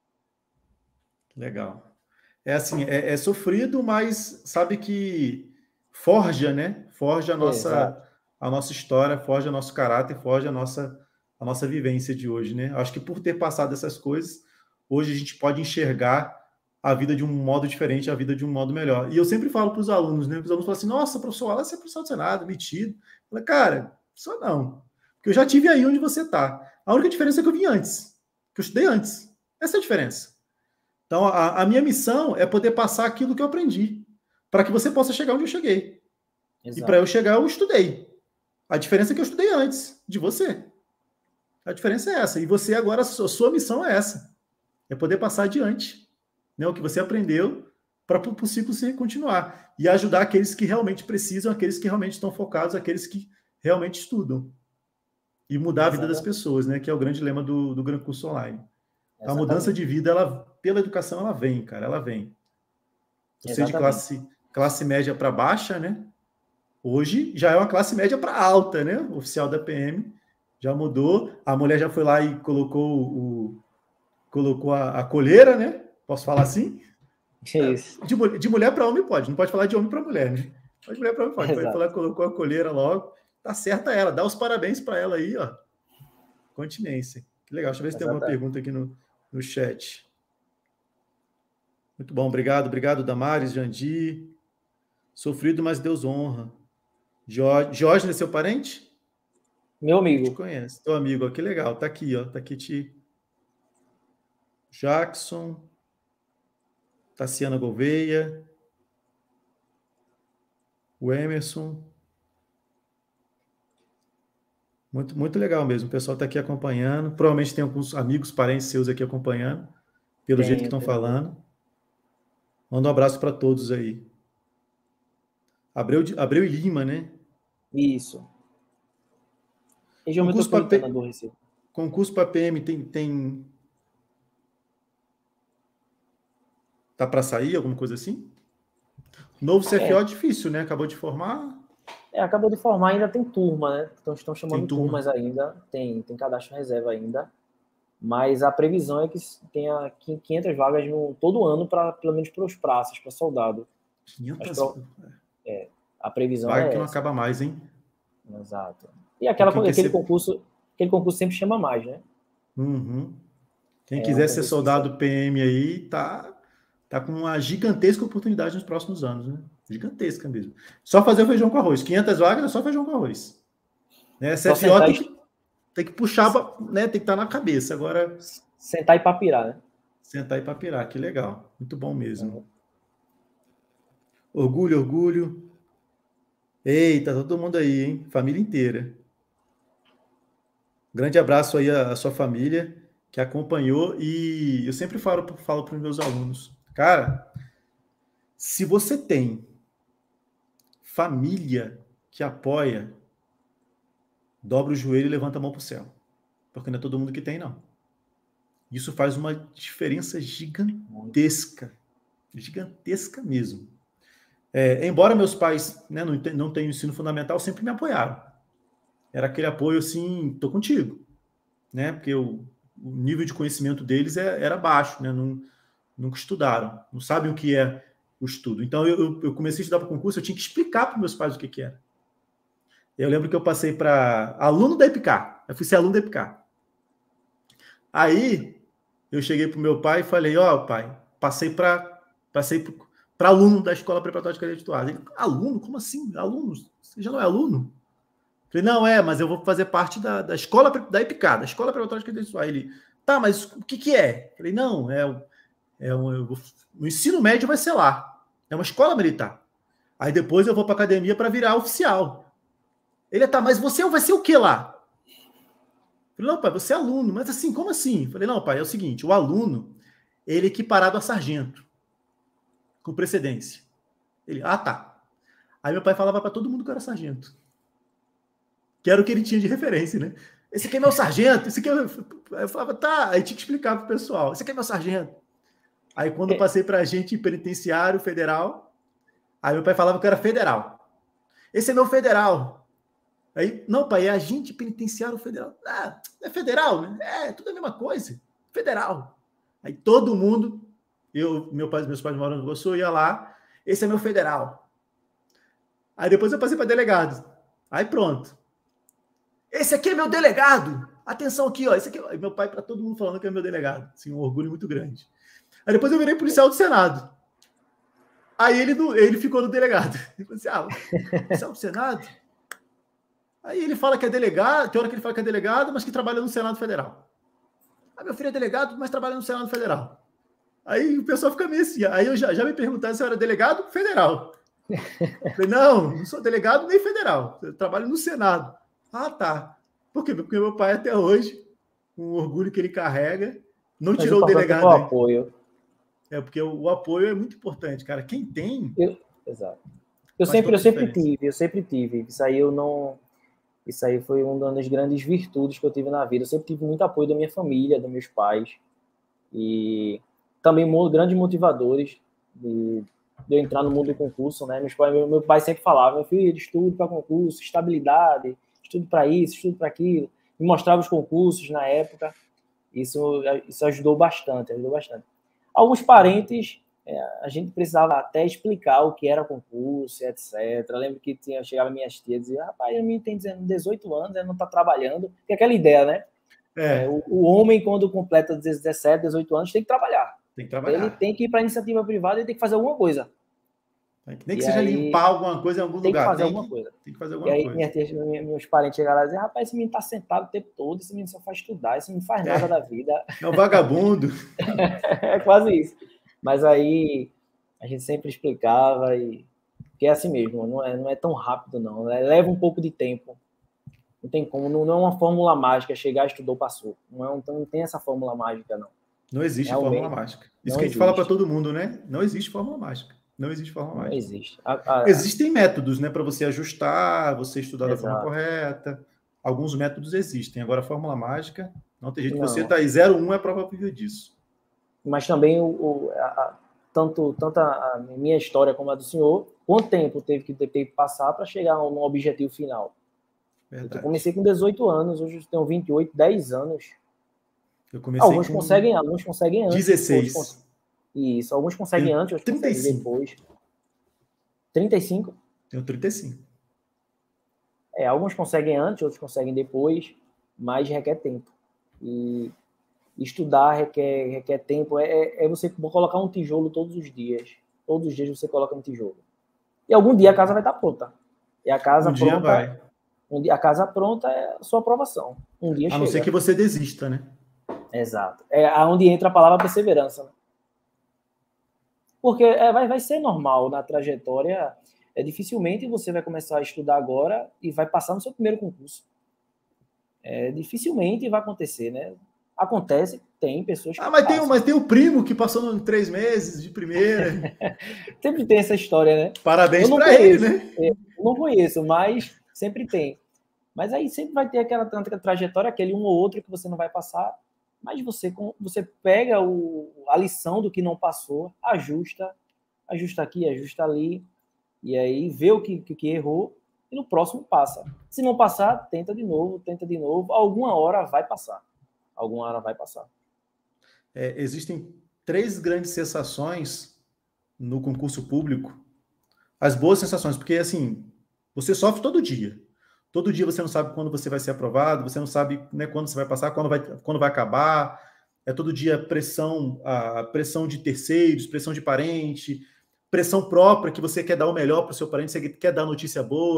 Legal. É assim, é, é sofrido, mas sabe que forja, né? Forja a nossa, a nossa história, forja o nosso caráter, forja a nossa, a nossa vivência de hoje, né? Acho que por ter passado essas coisas, hoje a gente pode enxergar a vida de um modo diferente, a vida de um modo melhor. E eu sempre falo para os alunos, né? Os alunos falam assim, nossa, professor, Wallace é professor do Senado, metido. Eu falo, cara, só não. Porque eu já tive aí onde você está. A única diferença é que eu vim antes, que eu estudei antes. Essa é a diferença. Então, a, a minha missão é poder passar aquilo que eu aprendi, para que você possa chegar onde eu cheguei. Exato. E para eu chegar, eu estudei. A diferença é que eu estudei antes de você. A diferença é essa. E você agora, a sua missão é essa. É poder passar adiante, né, o que você aprendeu para o ciclo se continuar. E ajudar aqueles que realmente precisam, aqueles que realmente estão focados, aqueles que realmente estudam. E mudar a vida Exatamente. Das pessoas, né, que é o grande lema do, do Gran Curso Online. Exatamente. A mudança de vida, ela, pela educação, ela vem, cara, ela vem. Você Exatamente. De classe, classe média para baixa, né? Hoje já é uma classe média para alta, né? O oficial da P M já mudou. A mulher já foi lá e colocou, o, colocou a, a coleira, né? Posso falar assim? Isso. De, de mulher para homem pode, não pode falar de homem para mulher, né? De mulher para homem pode. Foi falar, colocou a coleira logo. Tá certa ela, dá os parabéns para ela aí, ó. Continência. Que legal. Deixa eu ver se Exatamente. Tem alguma pergunta aqui no, no chat. Muito bom, obrigado, obrigado, Damares, Jandir. Sofrido, mas Deus honra. Jorge, Jorge é seu parente? Meu amigo. Te conhece, teu amigo, ó, que legal, tá aqui, ó, tá aqui te... Jackson, Tassiana Gouveia, o Emerson. Muito, muito legal mesmo, o pessoal tá aqui acompanhando, provavelmente tem alguns amigos, parentes seus aqui acompanhando, pelo tem, jeito que estão falando. Manda um abraço para todos aí. Abreu, Abreu e Lima, né? Isso. Região concurso metropolitana do Recife. Concurso para P M tem, tem... Tá para sair, alguma coisa assim? Novo C F O é. Difícil, né? Acabou de formar. É, acabou de formar, ainda tem turma, né? Então estão chamando turma. turmas ainda. Tem, tem cadastro reserva ainda. Mas a previsão é que tenha quinhentas vagas no, todo ano, pra, pelo menos para os praças, para soldado. quinhentas Pra, é, a previsão vaga é que essa. não acaba mais, hein? Exato. E aquela, aquele, ser... concurso, aquele concurso sempre chama mais, né? Uhum. Quem é quiser um ser soldado P M aí, tá, tá com uma gigantesca oportunidade nos próximos anos, né? Gigantesca mesmo. Só fazer o feijão com arroz. quinhentas vagas é só feijão com arroz. Né? C F O tem que, tem que puxar, né? Tem que estar na cabeça. Agora... Sentar e papirar, né? Sentar e papirar, que legal. Muito bom mesmo. Uhum. Orgulho, orgulho. Eita, todo mundo aí, hein? Família inteira. Grande abraço aí à sua família que acompanhou. E eu sempre falo, falo para os meus alunos, cara, se você tem família que apoia, dobra o joelho e levanta a mão para o céu. Porque não é todo mundo que tem, não. Isso faz uma diferença gigantesca. Gigantesca mesmo. É, embora meus pais, né, não, não tenham ensino fundamental, sempre me apoiaram. Era aquele apoio assim, tô contigo. Né? Porque o, o nível de conhecimento deles é, era baixo, né? Não, nunca estudaram, não sabem o que é o estudo. Então, eu, eu comecei a estudar para concurso, eu tinha que explicar para meus pais o que, que era. Eu lembro que eu passei para aluno da EPICAR. Eu fui ser aluno da EPICAR. Aí, eu cheguei para o meu pai e falei, ó, oh, pai, passei para passei para aluno da Escola Preparatória de Cadeia Titular. Ele, aluno? Como assim? Aluno? Você já não é aluno? Falei, não, é, mas eu vou fazer parte da, da escola, da EPICAR, da Escola Preparatória de Cadeias Pessoais. Ele, tá, mas o que que é? Falei, não, é, é um, vou, o ensino médio vai ser lá. É uma escola militar. Aí depois eu vou para academia para virar oficial. Ele, tá, mas você vai ser o que lá? Falei, não, pai, você é aluno. Mas assim, como assim? Falei, não, pai, é o seguinte, o aluno, ele é equiparado a sargento, com precedência. Ele, ah, tá. Aí meu pai falava para todo mundo que eu era sargento. Que era o que ele tinha de referência, né? Esse aqui é meu sargento, esse aqui é... Eu falava, tá, aí tinha que explicar pro pessoal. Esse aqui é meu sargento. Aí quando eu passei para agente penitenciário federal, aí meu pai falava que eu era federal. Esse é meu federal. Aí, não, pai, é agente penitenciário federal. Ah, é federal, né? É, tudo a mesma coisa. Federal. Aí todo mundo, eu, meu pai, meus pais moram no Iguaçu, eu ia lá, esse é meu federal. Aí depois eu passei para delegado. Aí pronto. Esse aqui é meu delegado. Atenção aqui, ó. Esse aqui, meu pai, para todo mundo falando que é meu delegado. Assim, um orgulho muito grande. Aí depois eu virei policial do Senado. Aí ele, ele ficou no delegado. Ele falou assim, ah, policial do Senado? Aí ele fala que é delegado, tem hora que ele fala que é delegado, mas que trabalha no Senado Federal. Ah, meu filho é delegado, mas trabalha no Senado Federal. Aí o pessoal fica meio assim. Aí eu já, já me perguntaram se eu era delegado federal. Eu falei, não, não sou delegado nem federal. Eu trabalho no Senado. Ah, tá. Por quê? Porque meu pai até hoje, um orgulho que ele carrega, não mas tirou o delegado. O apoio. É, porque o, o apoio é muito importante, cara. Quem tem... Eu, exato. Eu sempre, eu sempre tive, eu sempre tive. Isso aí eu não... Isso aí foi uma das grandes virtudes que eu tive na vida. Eu sempre tive muito apoio da minha família, dos meus pais. E também grandes motivadores de, de eu entrar no mundo do concurso, né? Meus pais, meu, meu pai sempre falava, meu filho, estudo para concurso, estabilidade, estudo para isso, estudo para aquilo. Me mostrava os concursos na época. Isso, isso ajudou bastante, ajudou bastante. Alguns parentes, é, a gente precisava até explicar o que era concurso, etcétera. Eu lembro que tinha, chegava minhas tias e dizia, rapaz, a minha tem dezoito anos, ela não está trabalhando. Tem aquela ideia, né? É. É, o, o homem, quando completa dezessete, dezoito anos, tem que trabalhar. Tem que trabalhar. Ele tem que ir para a iniciativa privada e tem que fazer alguma coisa. Nem que e seja aí, limpar alguma coisa em algum tem lugar. Que fazer tem, alguma que, coisa. tem que fazer alguma e aí, coisa. Minha tia, minha, meus parentes chegaram lá e diziam, rapaz, esse menino está sentado o tempo todo, esse menino só faz estudar, esse menino não faz nada é. da vida. É um vagabundo. É quase isso. Mas aí a gente sempre explicava e que é assim mesmo, não é, não é tão rápido não, leva um pouco de tempo. Não tem como, não, não é uma fórmula mágica, chegar, estudou, passou. Não, é, então não tem essa fórmula mágica, não. Não existe Realmente, fórmula mágica. Isso não que a gente existe. fala para todo mundo, né? Não existe fórmula mágica. Não existe fórmula não mágica. Existe. A, a, Existem métodos, né, para você ajustar, você estudar Exato. da forma correta. Alguns métodos existem. Agora, a fórmula mágica, não tem jeito. Não. Você está aí zero um é prova viva disso. Mas também, o, o, a, a, tanto, tanto a minha história como a do senhor, quanto tempo teve que, teve que passar para chegar num objetivo final? Eu comecei com dezoito anos, hoje eu tenho vinte e oito, dez anos. Eu comecei alguns com conseguem, alguns conseguem antes. dezesseis. Cons... Isso, alguns conseguem tenho antes, outros trinta e cinco. conseguem depois. trinta e cinco? Tenho trinta e cinco. É, alguns conseguem antes, outros conseguem depois, mas requer tempo. E estudar requer, requer tempo. É, é você colocar um tijolo todos os dias. Todos os dias você coloca um tijolo. E algum dia a casa vai estar pronta. E a casa um pronta... dia vai. Um dia, a casa pronta é a sua aprovação. Um dia a chega. não ser que você desista, né? Exato. É onde entra a palavra perseverança. Né? Porque é, vai, vai ser normal na trajetória. É, dificilmente você vai começar a estudar agora e vai passar no seu primeiro concurso. É, dificilmente vai acontecer, né? Acontece, tem pessoas que Ah, mas passam. tem, mas tem o primo que passou em três meses de primeira. Sempre tem essa história, né? Parabéns para ele, né? Eu não conheço, mas sempre tem. Mas aí sempre vai ter aquela trajetória, aquele um ou outro que você não vai passar, mas você, você pega o, a lição do que não passou, ajusta, ajusta aqui, ajusta ali, e aí vê o que, que, que errou, e no próximo passa. Se não passar, tenta de novo, tenta de novo, alguma hora vai passar. Alguma hora vai passar. É, existem três grandes sensações no concurso público. As boas sensações, porque assim, você sofre todo dia. Todo dia você não sabe quando você vai ser aprovado, você não sabe, né, quando você vai passar, quando vai, quando vai acabar. É todo dia pressão, a pressão de terceiros, pressão de parente, pressão própria, que você quer dar o melhor para o seu parente, você quer dar notícia boa.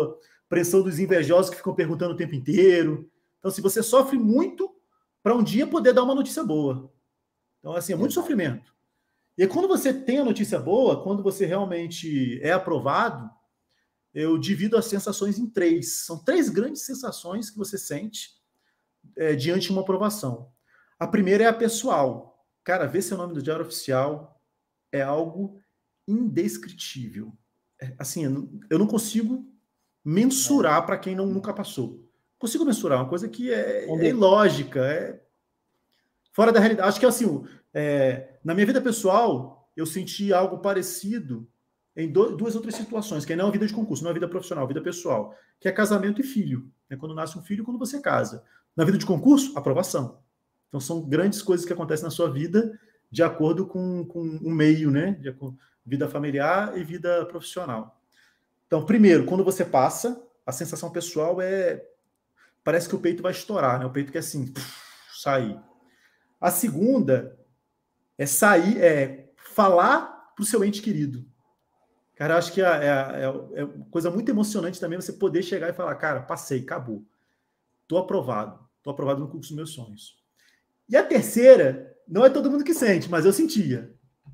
pressão dos invejosos que ficam perguntando o tempo inteiro. Então, se você sofre muito para um dia poder dar uma notícia boa. Então, assim, é muito Exato. Sofrimento. E aí, quando você tem a notícia boa, quando você realmente é aprovado, eu divido as sensações em três. São três grandes sensações que você sente é, diante de uma aprovação. A primeira é a pessoal. Cara, ver seu nome no Diário Oficial é algo indescritível. É, assim, eu não consigo mensurar é. para quem não, nunca passou. Consigo mensurar, uma coisa que é, é ilógica, é fora da realidade. Acho que assim, é, na minha vida pessoal, eu senti algo parecido em do, duas outras situações, que não é a vida de concurso, não é a vida profissional, a vida pessoal, que é casamento e filho. É quando nasce um filho, quando você casa. Na vida de concurso, aprovação. Então, são grandes coisas que acontecem na sua vida de acordo com, com um meio, né? De vida familiar e vida profissional. Então, primeiro, quando você passa, a sensação pessoal é... Parece que o peito vai estourar, né? O peito quer assim, sair. A segunda é sair, é falar para o seu ente querido. Cara, eu acho que é, é, é uma coisa muito emocionante também você poder chegar e falar, cara, passei, acabou. Estou aprovado. Estou aprovado no concurso dos meus sonhos. E a terceira, não é todo mundo que sente, mas eu sentia.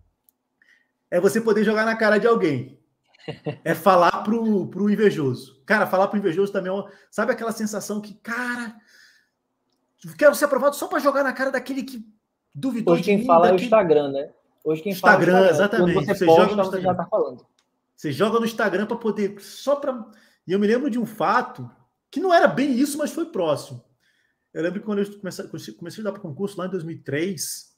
É você poder jogar na cara de alguém. É falar pro, pro invejoso. Cara, falar pro invejoso também é uma... Sabe aquela sensação que, cara, quero ser aprovado só para jogar na cara daquele que duvidou Hoje de quem mim. fala daquele... é o Instagram, né? Hoje quem Instagram, fala é o Instagram. exatamente. Quando você, você posta, joga no você Instagram. já tá falando. Você joga no Instagram para poder... Só para... E eu me lembro de um fato que não era bem isso, mas foi próximo. Eu lembro que quando eu comecei, comecei a estudar para concurso, lá em dois mil e três,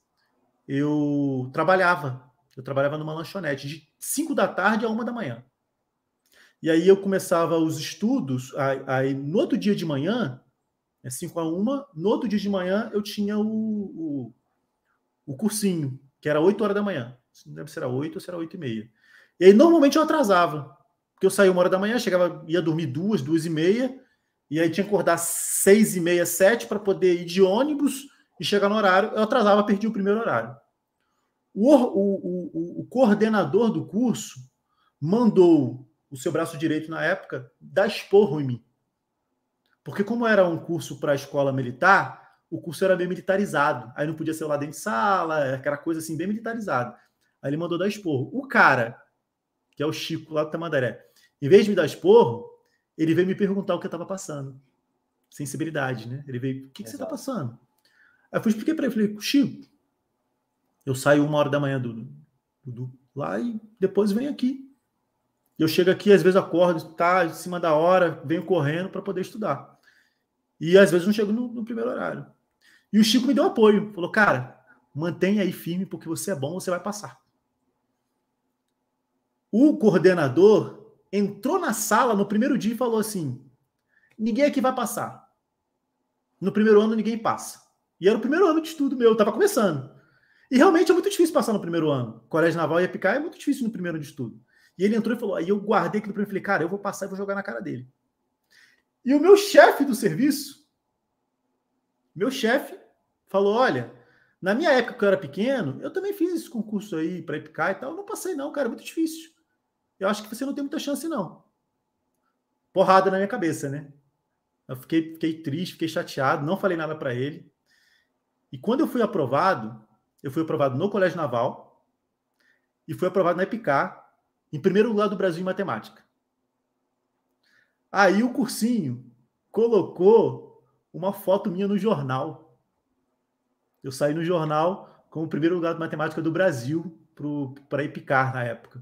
eu trabalhava. Eu trabalhava numa lanchonete de cinco da tarde a uma da manhã. E aí eu começava os estudos, aí, aí no outro dia de manhã, é cinco a uma, no outro dia de manhã eu tinha o, o, o cursinho, que era oito horas da manhã. Não lembro se era oito ou se era oito e meia. E aí normalmente eu atrasava, porque eu saía uma hora da manhã, chegava, ia dormir duas, duas e meia, e aí tinha que acordar seis e meia, sete, para poder ir de ônibus e chegar no horário. Eu atrasava, perdi o primeiro horário. O, o, o, o coordenador do curso mandou o seu braço direito na época dar esporro em mim. Porque como era um curso para a escola militar, o curso era bem militarizado. Aí não podia ser lá dentro de sala, aquela coisa assim, bem militarizada. Aí ele mandou dar esporro. O cara, que é o Chico lá do Tamandaré, em vez de me dar esporro, ele veio me perguntar o que eu estava passando. Sensibilidade, né? Ele veio, o que, que você está passando? Aí eu fui expliquei para ele, falei, Chico, eu saio uma hora da manhã do, do, do lá e depois venho aqui. Eu chego aqui, às vezes acordo, tá em cima da hora, venho correndo para poder estudar. E às vezes não chego no, no primeiro horário. E o Chico me deu apoio. Falou, cara, mantenha aí firme, porque você é bom, você vai passar. O coordenador entrou na sala no primeiro dia e falou assim, ninguém aqui vai passar. No primeiro ano ninguém passa. E era o primeiro ano de estudo meu, eu estava começando. E realmente é muito difícil passar no primeiro ano. Colégio Naval e E P C A é muito difícil no primeiro ano de estudo. E ele entrou e falou, aí eu guardei aquilo para ele, falei, cara, eu vou passar e vou jogar na cara dele. E o meu chefe do serviço, meu chefe, falou, olha, na minha época que eu era pequeno, eu também fiz esse concurso aí para E P C A e tal, eu não passei não, cara, é muito difícil. Eu acho que você não tem muita chance não. Porrada na minha cabeça, né? Eu fiquei, fiquei triste, fiquei chateado, não falei nada para ele. E quando eu fui aprovado, eu fui aprovado no Colégio Naval e fui aprovado na E P C A, em primeiro lugar do Brasil em matemática. Aí o cursinho colocou uma foto minha no jornal. Eu saí no jornal como o primeiro lugar de matemática do Brasil para E P C A na época.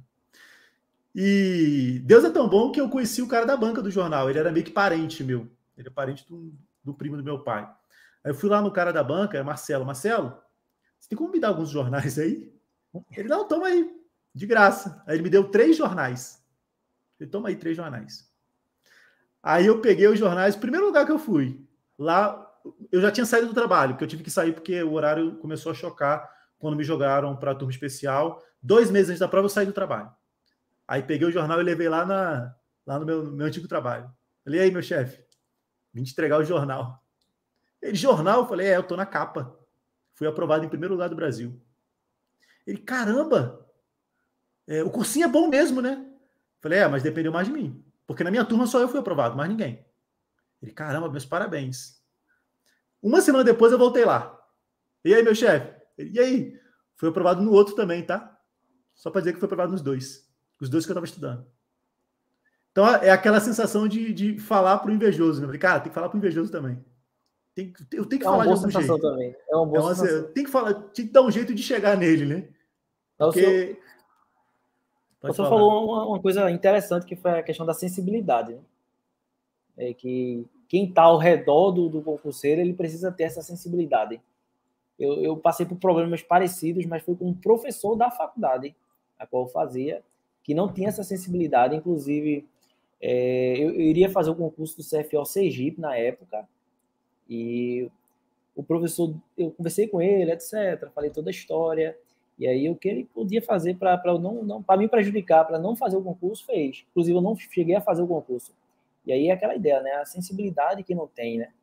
E Deus é tão bom que eu conheci o cara da banca do jornal. Ele era meio que parente meu. Ele é parente do, do primo do meu pai. Aí eu fui lá no cara da banca, é Marcelo. Marcelo, você tem como me dar alguns jornais aí? Ele, não, toma aí, de graça. Aí ele me deu três jornais. Ele, toma aí três jornais. Aí eu peguei os jornais, primeiro lugar que eu fui. Lá, eu já tinha saído do trabalho, porque eu tive que sair porque o horário começou a chocar quando me jogaram para a turma especial. Dois meses antes da prova, eu saí do trabalho. Aí peguei o jornal e levei lá, na, lá no meu, no meu antigo trabalho. Falei, e aí, meu chefe? Vim te entregar o jornal. Ele, jornal? Eu falei, é, eu tô na capa. Fui aprovado em primeiro lugar do Brasil. Ele, caramba! É, o cursinho é bom mesmo, né? Eu falei, é, mas dependeu mais de mim. Porque na minha turma só eu fui aprovado, mais ninguém. Ele, caramba, meus parabéns. Uma semana depois eu voltei lá. E aí, meu chefe? E aí? Fui aprovado no outro também, tá? Só para dizer que foi aprovado nos dois. Os dois que eu estava estudando. Então, é aquela sensação de, de falar pro invejoso. Né? Cara, tem que falar pro invejoso também. Tem, eu tenho que É uma falar de boa algum sensação jeito. também. É uma boa É uma, sensação. tem que falar, tem que dar um jeito de chegar nele, né? Porque... O senhor falou uma, uma coisa interessante, que foi a questão da sensibilidade. Né? É que quem está ao redor do, do concurseiro, ele precisa ter essa sensibilidade. Eu, eu passei por problemas parecidos, mas foi com um professor da faculdade, a qual eu fazia, que não tinha essa sensibilidade. Inclusive, é, eu, eu iria fazer o concurso do C F O Sergipe na época, e o professor, eu conversei com ele, etcétera, falei toda a história, e aí o que ele podia fazer para não, não, para me prejudicar, para não fazer o concurso, fez. Inclusive, eu não cheguei a fazer o concurso. E aí é aquela ideia, né? A sensibilidade que não tem, né?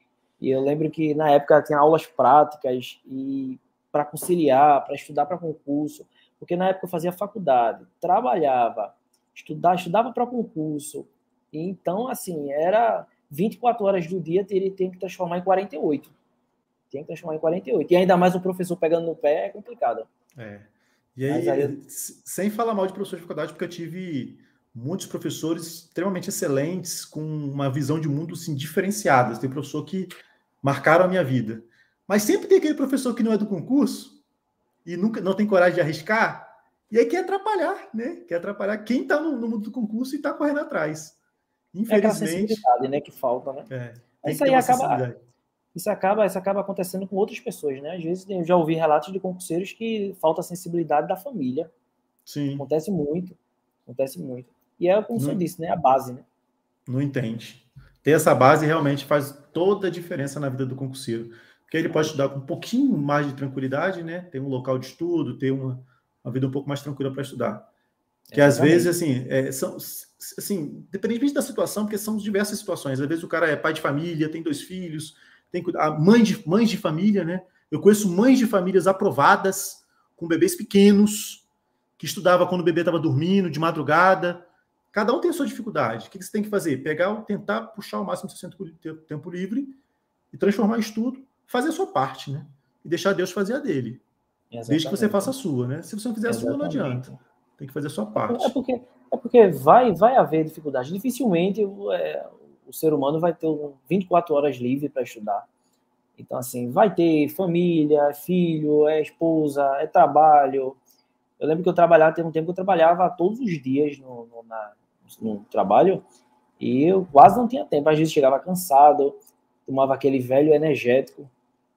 E eu lembro que na época tinha aulas práticas e para conciliar, para estudar para concurso, porque na época eu fazia faculdade, trabalhava, estudava, estudava para concurso. E então, assim, era vinte e quatro horas do dia, teria tem que transformar em quarenta e oito. Tem que transformar em quarenta e oito. E ainda mais o professor pegando no pé é complicado. É. E aí, aí eu... sem falar mal de professor de faculdade, porque eu tive muitos professores extremamente excelentes, com uma visão de mundo assim, diferenciada. Tem professor que marcaram a minha vida. Mas sempre tem aquele professor que não é do concurso e nunca não tem coragem de arriscar, e aí quer atrapalhar, né? Quer atrapalhar quem está no, no mundo do concurso e está correndo atrás. Infelizmente. É aquela sensibilidade, né, que falta, né? É, tem isso que ter aí uma acaba, isso acaba, isso acaba acontecendo com outras pessoas, né? Às vezes eu já ouvi relatos de concurseiros que falta a sensibilidade da família. Sim. Acontece muito, acontece muito. E é como você disse, né? A base, né? Não entende. Ter essa base realmente faz toda a diferença na vida do concurseiro. Porque ele pode estudar com um pouquinho mais de tranquilidade, né? Ter um local de estudo, ter uma, uma vida um pouco mais tranquila para estudar. Que às vezes, assim, é, são, assim, independentemente da situação, porque são diversas situações. Às vezes o cara é pai de família, tem dois filhos, tem mãe de, mães de família, né? Eu conheço mães de famílias aprovadas, com bebês pequenos, que estudava quando o bebê estava dormindo, de madrugada. Cada um tem a sua dificuldade. O que você tem que fazer? Pegar, tentar puxar o máximo do seu tempo livre e transformar em estudo, fazer a sua parte, né? E deixar Deus fazer a dele. Exatamente. Desde que você faça a sua, né? Se você não fizer a Exatamente. sua, não adianta. Tem que fazer a sua parte. É porque, é porque vai, vai haver dificuldade. Dificilmente é, o ser humano vai ter vinte e quatro horas livre para estudar. Então, assim, vai ter família, filho, é esposa, é trabalho. Eu lembro que eu trabalhava, teve um tempo que eu trabalhava todos os dias no, no, na, no trabalho e eu quase não tinha tempo. Às vezes chegava cansado, tomava aquele velho energético,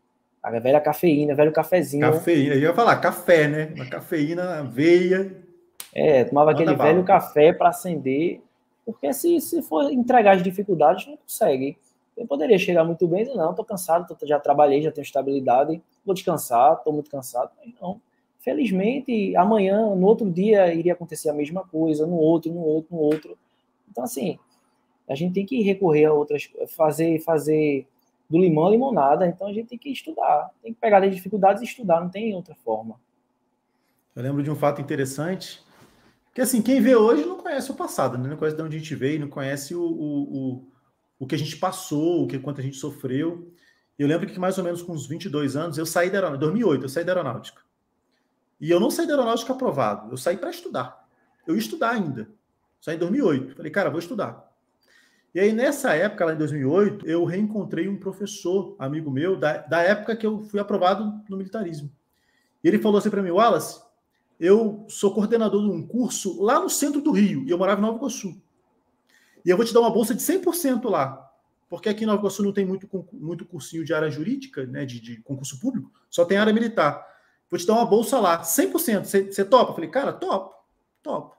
a velha cafeína, velho cafezinho. Cafeína, eu ia falar café, né? Uma cafeína, aveia. É, tomava aquele bala. velho café para acender, porque se, se for entregar as dificuldades, não consegue. Eu poderia chegar muito bem e dizer, não, estou cansado, tô, já trabalhei, já tenho estabilidade, vou descansar, estou muito cansado, mas não. Felizmente, amanhã, no outro dia, iria acontecer a mesma coisa, no outro, no outro, no outro. Então, assim, a gente tem que recorrer a outras, fazer, fazer do limão a limonada, então a gente tem que estudar, tem que pegar as dificuldades e estudar, não tem outra forma. Eu lembro de um fato interessante, que assim, quem vê hoje não conhece o passado, né? Não conhece de onde a gente veio, não conhece o, o, o, o que a gente passou, o que quanto a gente sofreu. Eu lembro que mais ou menos com uns vinte e dois anos, eu saí da aeronáutica, dois mil e oito, eu saí da aeronáutica. E eu não saí da aeronáutica aprovado, eu saí para estudar. Eu ia estudar ainda. Saí em dois mil e oito. Falei, cara, vou estudar. E aí, nessa época, lá em dois mil e oito, eu reencontrei um professor, amigo meu, da, da época que eu fui aprovado no militarismo. E ele falou assim para mim, Wallace, eu sou coordenador de um curso lá no centro do Rio, e eu morava em Nova Iguaçu. E eu vou te dar uma bolsa de cem por cento lá, porque aqui em Nova Iguaçu não tem muito, muito cursinho de área jurídica, né, de, de concurso público, só tem área militar. Vou te dar uma bolsa lá, cem por cento. Você topa? Eu falei, cara, topo, topo.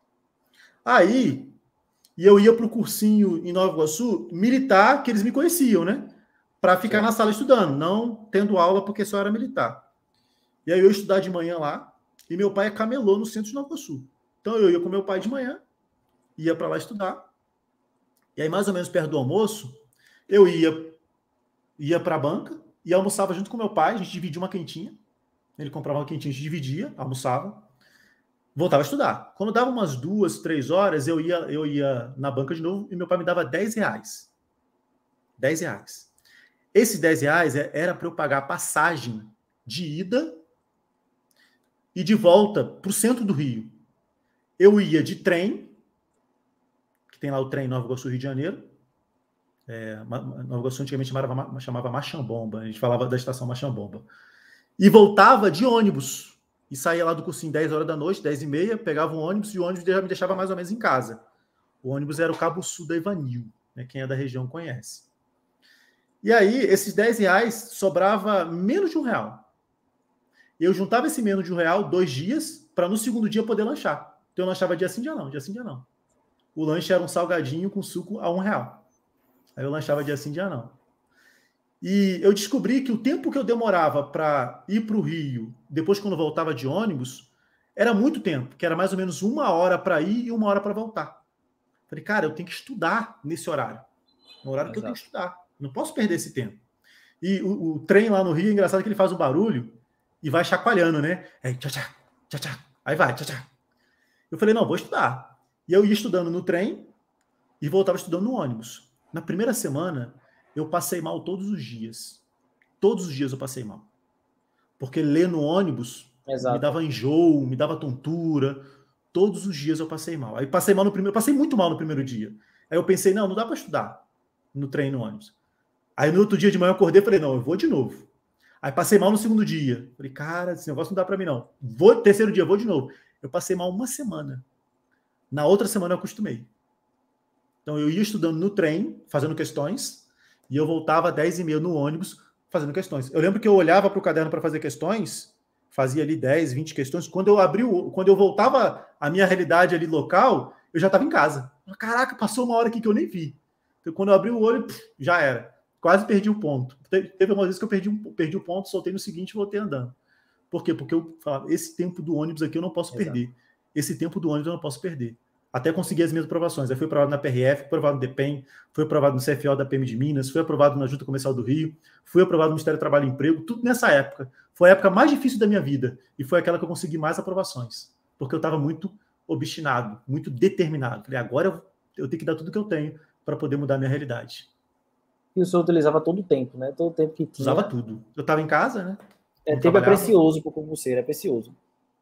Aí, e eu ia para o cursinho em Nova Iguaçu militar, que eles me conheciam, né? Para ficar Sim. na sala estudando, não tendo aula porque só era militar. E aí eu ia estudar de manhã lá, e meu pai é camelô no centro de Nova Iguaçu. Então eu ia com meu pai de manhã, ia para lá estudar. E aí, mais ou menos perto do almoço, eu ia, ia para a banca e almoçava junto com meu pai, a gente dividia uma quentinha. Ele comprava uma quentinha, a gente dividia, almoçava. voltava a estudar. Quando dava umas duas, três horas, eu ia, eu ia na banca de novo e meu pai me dava dez reais. dez reais. Esses dez reais era para eu pagar a passagem de ida e de volta para o centro do Rio. Eu ia de trem, que tem lá o trem Nova Iguaçu, Rio de Janeiro. É, Nova Iguaçu antigamente chamava, chamava Machambomba, a gente falava da estação Machambomba. E voltava de ônibus. E saía lá do cursinho dez horas da noite, dez e meia, pegava um ônibus e o ônibus me deixava mais ou menos em casa. O ônibus era o Cabo Sul da Ivanil, né? Quem é da região conhece. E aí, esses dez reais sobrava menos de um real. Eu juntava esse menos de um real dois dias para no segundo dia poder lanchar. Então eu lanchava dia sim, dia não, dia sim, dia não. O lanche era um salgadinho com suco a um real. Aí eu lanchava dia sim, dia não. E eu descobri que o tempo que eu demorava para ir para o Rio, depois quando eu voltava de ônibus, era muito tempo, que era mais ou menos uma hora para ir e uma hora para voltar. Falei, cara, eu tenho que estudar nesse horário. No horário Exato. que eu tenho que estudar. Não posso perder esse tempo. E o, o trem lá no Rio, é engraçado que ele faz um barulho e vai chacoalhando, né? Aí, tchá, tchá, tchá, tchá. Aí vai, tchá, tchá. Eu falei, não, vou estudar. E eu ia estudando no trem e voltava estudando no ônibus. Na primeira semana, eu passei mal todos os dias. Todos os dias eu passei mal. Porque ler no ônibus Exato. me dava enjoo, me dava tontura. Todos os dias eu passei mal. Aí passei mal no primeiro, passei muito mal no primeiro dia. Aí eu pensei, não, não dá para estudar no trem e no ônibus. Aí no outro dia de manhã eu acordei e falei, não, eu vou de novo. Aí passei mal no segundo dia. Falei, cara, esse negócio não dá para mim, não. Vou, terceiro dia, vou de novo. Eu passei mal uma semana. Na outra semana eu acostumei. Então eu ia estudando no trem, fazendo questões, e eu voltava às dez e meia no ônibus, fazendo questões. Eu lembro que eu olhava para o caderno para fazer questões, fazia ali dez, vinte questões. Quando eu abri, o, quando eu voltava à minha realidade ali local, eu já estava em casa. Caraca, passou uma hora aqui que eu nem vi. Então, quando eu abri o olho, pff, já era. Quase perdi o ponto. Teve uma vez que eu perdi, um, perdi o ponto, soltei no seguinte e voltei andando. Por quê? Porque eu falava, esse tempo do ônibus aqui eu não posso Exato. perder. Esse tempo do ônibus eu não posso perder. Até conseguir as minhas aprovações. Aí fui aprovado na P R F, fui aprovado no DEPEN, fui aprovado no C F O da P M de Minas, fui aprovado na Junta Comercial do Rio, fui aprovado no Ministério do Trabalho e Emprego, tudo nessa época. Foi a época mais difícil da minha vida e foi aquela que eu consegui mais aprovações, porque eu estava muito obstinado, muito determinado. Falei, agora eu, eu tenho que dar tudo que eu tenho para poder mudar a minha realidade. E o senhor utilizava todo o tempo, né? Todo o tempo que tinha. Usava tudo. Eu estava em casa, né? É, tempo é precioso para o concurseiro, é precioso.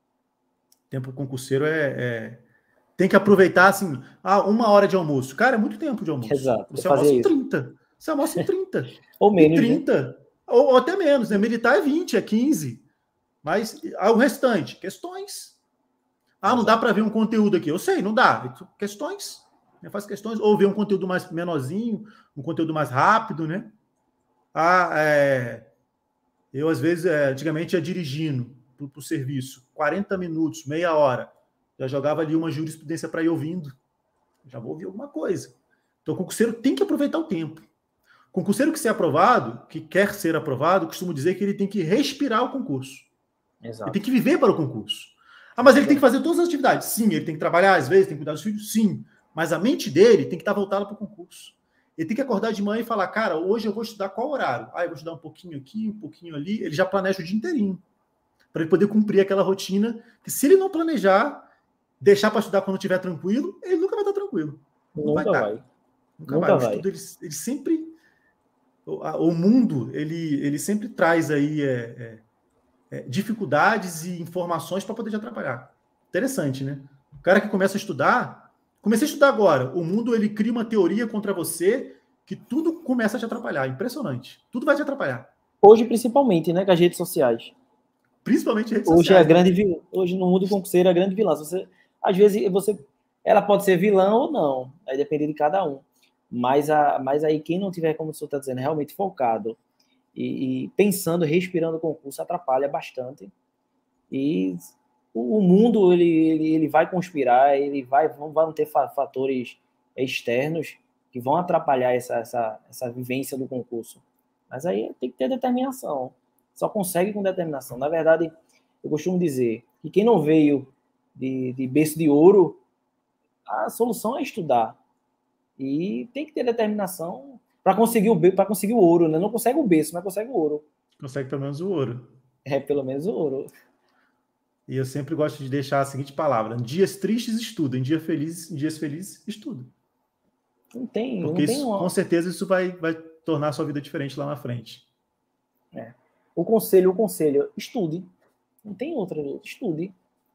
Tempo concurseiro é... é... Tem que aproveitar, assim, ah, uma hora de almoço. Cara, é muito tempo de almoço. Exato. Você almoça em trinta. Você almoça em trinta. Ou menos, em trinta. Né? Ou, ou até menos, né? Militar é vinte, é quinze. Mas ah, o restante, questões. Ah, Exato. Não dá para ver um conteúdo aqui. Eu sei, não dá. Questões. Né? Faz questões. Ou ver um conteúdo mais menorzinho, um conteúdo mais rápido, né? Ah, é... Eu, às vezes, é, antigamente ia dirigindo para o serviço. quarenta minutos, meia hora. Já jogava ali uma jurisprudência para ir ouvindo. Já vou ouvir alguma coisa. Então, o concurseiro tem que aproveitar o tempo. O concurseiro que ser aprovado, que quer ser aprovado, costumo dizer que ele tem que respirar o concurso. Exato. Ele tem que viver para o concurso. Ah, mas ele tem que fazer todas as atividades. Sim, ele tem que trabalhar, às vezes, tem que cuidar dos filhos. Sim. Mas a mente dele tem que estar voltada para o concurso. Ele tem que acordar de manhã e falar, cara, hoje eu vou estudar qual horário? Ah, eu vou estudar um pouquinho aqui, um pouquinho ali. Ele já planeja o dia inteirinho. Para ele poder cumprir aquela rotina que, se ele não planejar, deixar para estudar quando estiver tranquilo, ele nunca vai estar tranquilo. Não nunca vai. vai. Nunca, nunca vai. vai. O estudo, ele, ele sempre... O, a, o mundo, ele, ele sempre traz aí é, é, é, dificuldades e informações para poder te atrapalhar. Interessante, né? O cara que começa a estudar... Comecei a estudar agora. O mundo, ele cria uma teoria contra você que tudo começa a te atrapalhar. Impressionante. Tudo vai te atrapalhar. Hoje, principalmente, né? Com as redes sociais. Principalmente redes hoje sociais. É a grande, né? Hoje, no mundo concurseiro, é a grande vilã. Você, às vezes, você, ela pode ser vilã ou não. Aí depende de cada um. Mas, a, mas aí, quem não tiver, como o senhor está dizendo, realmente focado e, e pensando, respirando o concurso, atrapalha bastante. E o, o mundo, ele, ele, ele vai conspirar, ele vai, vão, vão ter fatores externos que vão atrapalhar essa, essa, essa vivência do concurso. Mas aí tem que ter determinação. Só consegue com determinação. Na verdade, eu costumo dizer que quem não veio de, de berço de ouro, a solução é estudar. E tem que ter determinação para conseguir, o, conseguir o ouro. Né? Não consegue o berço, mas consegue o ouro. Consegue pelo menos o ouro. É, pelo menos o ouro. E eu sempre gosto de deixar a seguinte palavra: em dias tristes, estuda. Em dia feliz, em dias felizes, estuda. Não tem, Porque não tem isso, uma... com certeza isso vai, vai tornar a sua vida diferente lá na frente. É. O conselho, o conselho, estude. Não tem outra, estude.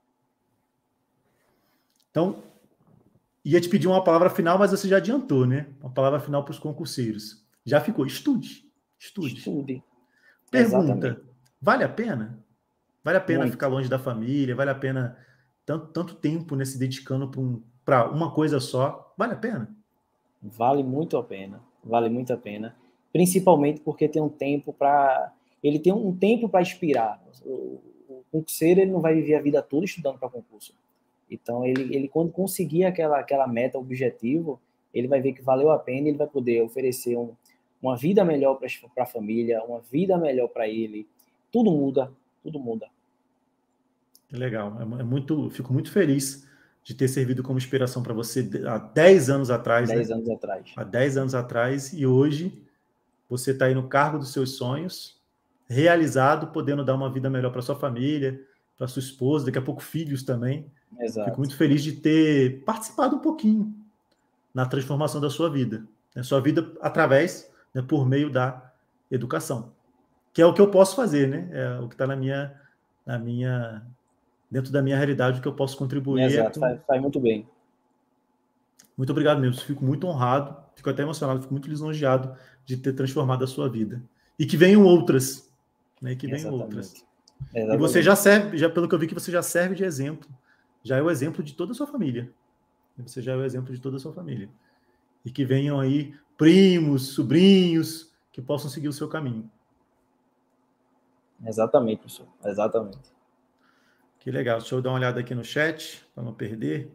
Então, ia te pedir uma palavra final, mas você já adiantou, né? Uma palavra final para os concurseiros. Já ficou, estude. Estude. Estude. Pergunta, Exatamente. vale a pena? Vale a pena Muito. ficar longe da família? Vale a pena tanto, tanto tempo né, se dedicando para um, uma coisa só? Vale a pena? Vale muito a pena. Vale muito a pena. Principalmente porque tem um tempo para... Ele tem um tempo para inspirar. O, o concurseiro ele não vai viver a vida toda estudando para concurso. Então, ele, ele quando conseguir aquela, aquela meta, objetivo, ele vai ver que valeu a pena e ele vai poder oferecer um, uma vida melhor para a família, uma vida melhor para ele. Tudo muda, tudo muda. Legal, é muito, fico muito feliz de ter servido como inspiração para você há dez anos atrás. dez né? anos atrás. Há dez anos atrás, e hoje você está aí no cargo dos seus sonhos, realizado, podendo dar uma vida melhor para sua família, para sua esposa, daqui a pouco filhos também. Exato. Fico muito feliz de ter participado um pouquinho na transformação da sua vida. Né? Sua vida através, né, por meio da educação. Que é o que eu posso fazer, né? É o que está na minha, na minha, dentro da minha realidade, o que eu posso contribuir. Exato, é com... faz, faz muito bem. Muito obrigado mesmo. Fico muito honrado, fico até emocionado, fico muito lisonjeado de ter transformado a sua vida. E que venham outras. Né? Que venham Exatamente. outras. Exatamente. E você já serve, já pelo que eu vi que você já serve de exemplo. Já é o exemplo de toda a sua família. Você já é o exemplo de toda a sua família. E que venham aí primos, sobrinhos, que possam seguir o seu caminho. Exatamente, professor. Exatamente. Que legal. Deixa eu dar uma olhada aqui no chat, para não perder.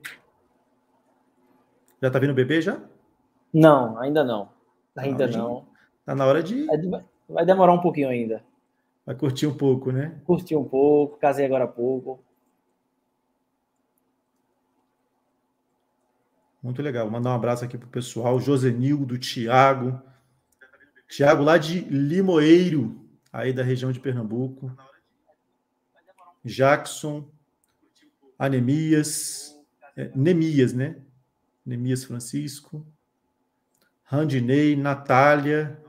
Já tá vindo o bebê já? Não, ainda não. Tá Ainda de... não. Tá na hora de... Vai, vai demorar um pouquinho ainda. Vai curtir um pouco, né? Curti um pouco, casei agora há pouco. Muito legal. Vou mandar um abraço aqui pro pessoal. Josenildo, Tiago. Tiago lá de Limoeiro, aí da região de Pernambuco. Jackson. Anemias. É, Nemias, né? Nemias Francisco. Randinei, Natália.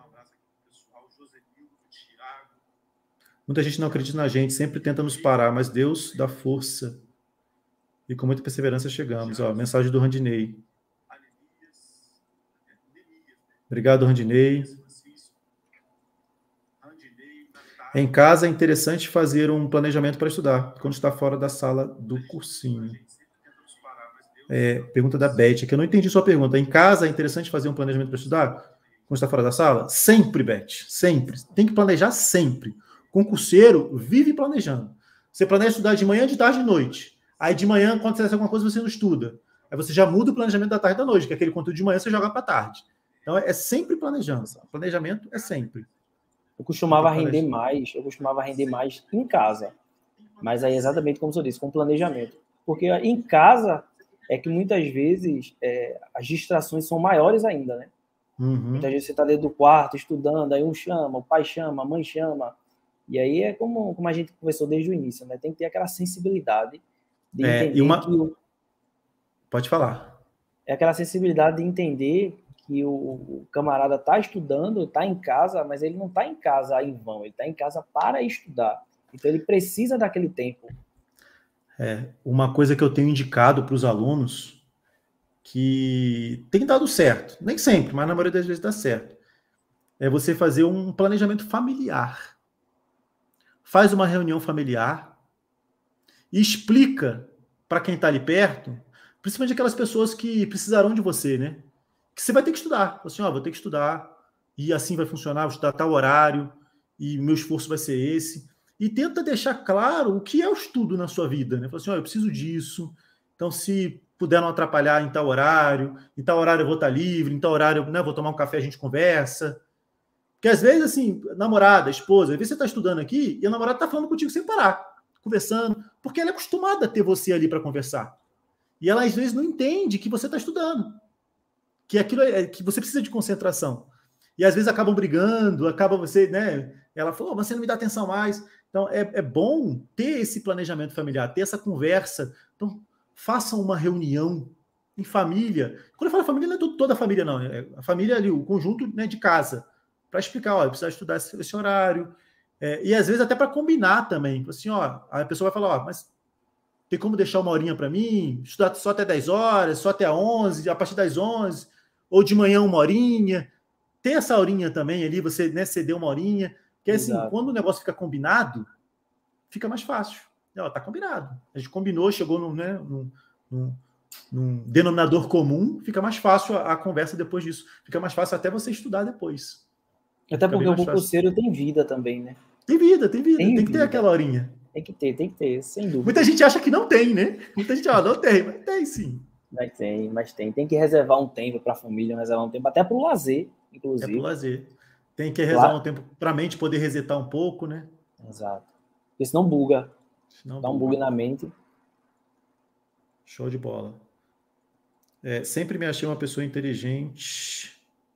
Muita gente não acredita na gente, sempre tenta nos parar, mas Deus dá força. E com muita perseverança chegamos. Ó, mensagem do Randinei. Obrigado, Randinei. Em casa é interessante fazer um planejamento para estudar, quando está fora da sala do cursinho. É, pergunta da Beth, que eu não entendi sua pergunta. Em casa é interessante fazer um planejamento para estudar, quando está fora da sala? Sempre, Beth, sempre. Tem que planejar sempre. Concurseiro vive planejando. Você planeja estudar de manhã, de tarde e de noite. Aí de manhã, quando acontece alguma coisa, você não estuda. Aí você já muda o planejamento da tarde e da noite, que é aquele conteúdo de manhã você joga para tarde. Então é sempre planejando. Planejamento é sempre. Eu costumava render mais, eu costumava render mais em casa. Mas aí exatamente como você disse, com planejamento. Porque em casa é que muitas vezes é, as distrações são maiores ainda, né? Uhum. Muitas vezes você está dentro do quarto estudando, aí um chama, o pai chama, a mãe chama. E aí é como, como a gente conversou desde o início, né? Tem que ter aquela sensibilidade de é, entender e uma... que... O... Pode falar. É aquela sensibilidade de entender que o, o camarada está estudando, está em casa, mas ele não está em casa em vão, ele está em casa para estudar. Então ele precisa daquele tempo. É, uma coisa que eu tenho indicado para os alunos que tem dado certo, nem sempre, mas na maioria das vezes dá certo, é você fazer um planejamento familiar. Faz uma reunião familiar e explica para quem está ali perto, principalmente aquelas pessoas que precisarão de você, né? Que você vai ter que estudar. Assim, ó, vou ter que estudar, e assim vai funcionar, vou estudar tal horário, e meu esforço vai ser esse. E tenta deixar claro o que é o estudo na sua vida, né? Fala assim, ó, eu preciso disso, então se puder não atrapalhar em tal horário, em tal horário eu vou estar livre, em tal horário eu né, vou tomar um café, a gente conversa. Porque às vezes, assim, namorada, esposa, às vezes você está estudando aqui e a namorada está falando contigo sem parar, conversando, porque ela é acostumada a ter você ali para conversar. E ela às vezes não entende que você está estudando, que aquilo é, que você precisa de concentração. E às vezes acabam brigando, acaba você, né, ela falou, oh, você não me dá atenção mais. Então, é, é bom ter esse planejamento familiar, ter essa conversa. Então, façam uma reunião em família. Quando eu falo família, não é toda a família, não. É a família ali, o conjunto, né, de casa. Para explicar, ó, eu preciso estudar esse, esse horário. É, e às vezes até para combinar também. Assim, ó, a pessoa vai falar, ó, mas tem como deixar uma horinha para mim? Estudar só até dez horas, só até onze, a partir das onze, ou de manhã uma horinha. Tem essa horinha também ali, você, né, ceder uma horinha. Porque assim, Exato. quando o negócio fica combinado, fica mais fácil. Ó, tá combinado. A gente combinou, chegou num, né, num, num, num denominador comum, fica mais fácil a, a conversa depois disso. Fica mais fácil até você estudar depois. Até porque o concurseiro tem vida também, né? Tem vida, tem vida. Tem, tem que vida. ter aquela horinha. Tem que ter, tem que ter, sem dúvida. Muita gente acha que não tem, né? Muita gente acha, não tem, mas tem sim. Mas tem, mas tem. Tem que reservar um tempo para a família, reservar um tempo até para o lazer, inclusive. É para o lazer. Tem que reservar claro. um tempo para a mente poder resetar um pouco, né? Exato. Porque senão buga. Senão Dá um buga. bug na mente. Show de bola. É, sempre me achei uma pessoa inteligente,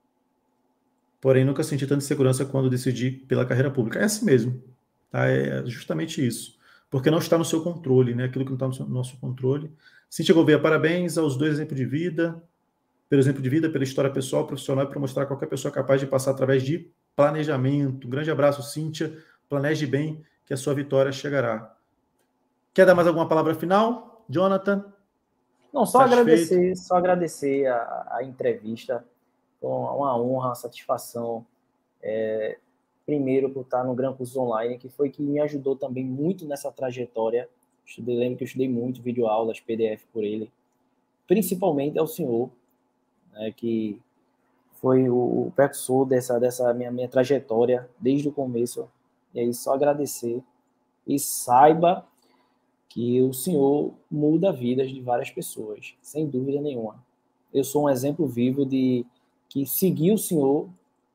porém nunca senti tanta segurança quando decidi pela carreira pública. É assim mesmo. Tá? É justamente isso. Porque não está no seu controle, né? Aquilo que não está no nosso controle. Cíntia Gouveia, parabéns aos dois exemplos de vida, pelo exemplo de vida, pela história pessoal, profissional, e para mostrar a qualquer pessoa capaz de passar através de planejamento. Um grande abraço, Cíntia. Planeje bem, que a sua vitória chegará. Quer dar mais alguma palavra final, Jonathan? Não, só Satisfeito? agradecer, só agradecer a, a entrevista. Foi uma honra, uma satisfação. É, primeiro, por estar no Gran Cursos Online, que foi que me ajudou também muito nessa trajetória. Estudei, lembro que eu estudei muito videoaulas, P D F por ele. Principalmente ao senhor, né, que foi o, o precursor dessa, dessa minha, minha trajetória desde o começo. E aí, só agradecer. E saiba que o senhor muda vidas de várias pessoas, sem dúvida nenhuma. Eu sou um exemplo vivo de que segui o senhor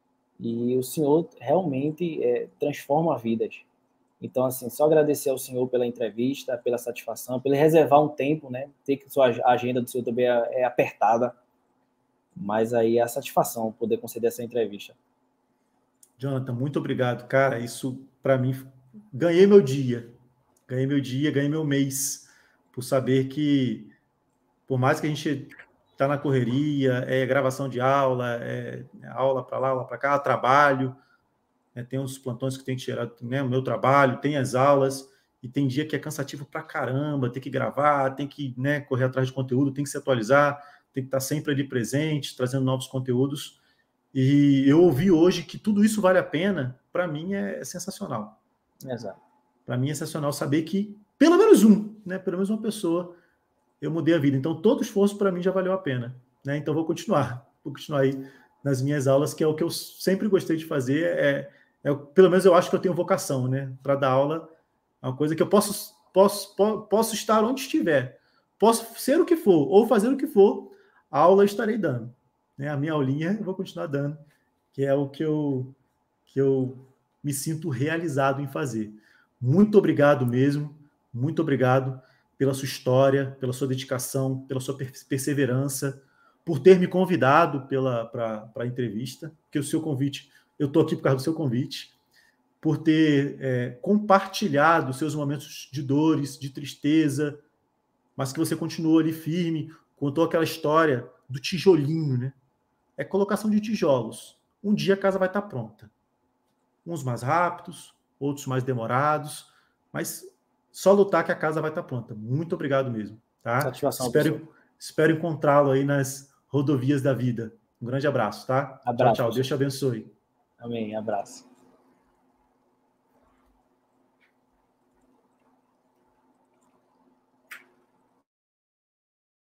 e o senhor realmente é, transforma vidas. Então, assim, só agradecer ao senhor pela entrevista, pela satisfação, pelo reservar um tempo, né? Ter que sua agenda do senhor também é, é apertada, mas aí é a satisfação poder conceder essa entrevista. Jonathan, muito obrigado, cara. Isso, para mim, ganhei meu dia. Ganhei meu dia, ganhei meu mês, por saber que, por mais que a gente está na correria, é gravação de aula, é aula para lá, aula para cá, trabalho, né, tem uns plantões que tem que tirar, né, o meu trabalho, tem as aulas, e tem dia que é cansativo para caramba, tem que gravar, tem que, né, correr atrás de conteúdo, tem que se atualizar, tem que estar sempre ali presente, trazendo novos conteúdos. E eu ouvi hoje que tudo isso vale a pena, para mim é sensacional. Exato. Para mim é sensacional saber que, pelo menos um, né, pelo menos uma pessoa, eu mudei a vida. Então, todo esforço para mim já valeu a pena. Né? Então, vou continuar. Vou continuar aí nas minhas aulas, que é o que eu sempre gostei de fazer. É, é, pelo menos eu acho que eu tenho vocação, né? Para dar aula, é uma coisa que eu posso, posso, posso estar onde estiver. Posso ser o que for, ou fazer o que for, a aula eu estarei dando. Né? A minha aulinha eu vou continuar dando, que é o que eu, que eu me sinto realizado em fazer. Muito obrigado mesmo, muito obrigado pela sua história, pela sua dedicação, pela sua perseverança, por ter me convidado para a entrevista, porque o seu convite, eu estou aqui por causa do seu convite, por ter é, compartilhado os seus momentos de dores, de tristeza, mas que você continuou ali firme, contou aquela história do tijolinho, né? É colocação de tijolos. Um dia a casa vai estar pronta. Uns mais rápidos, outros mais demorados, mas só lutar que a casa vai estar pronta. Muito obrigado mesmo. Tá? Satisfação, espero, espero encontrá-lo aí nas rodovias da vida. Um grande abraço, tá? Abraço, tchau, tchau. Deus te abençoe. Amém. Abraço.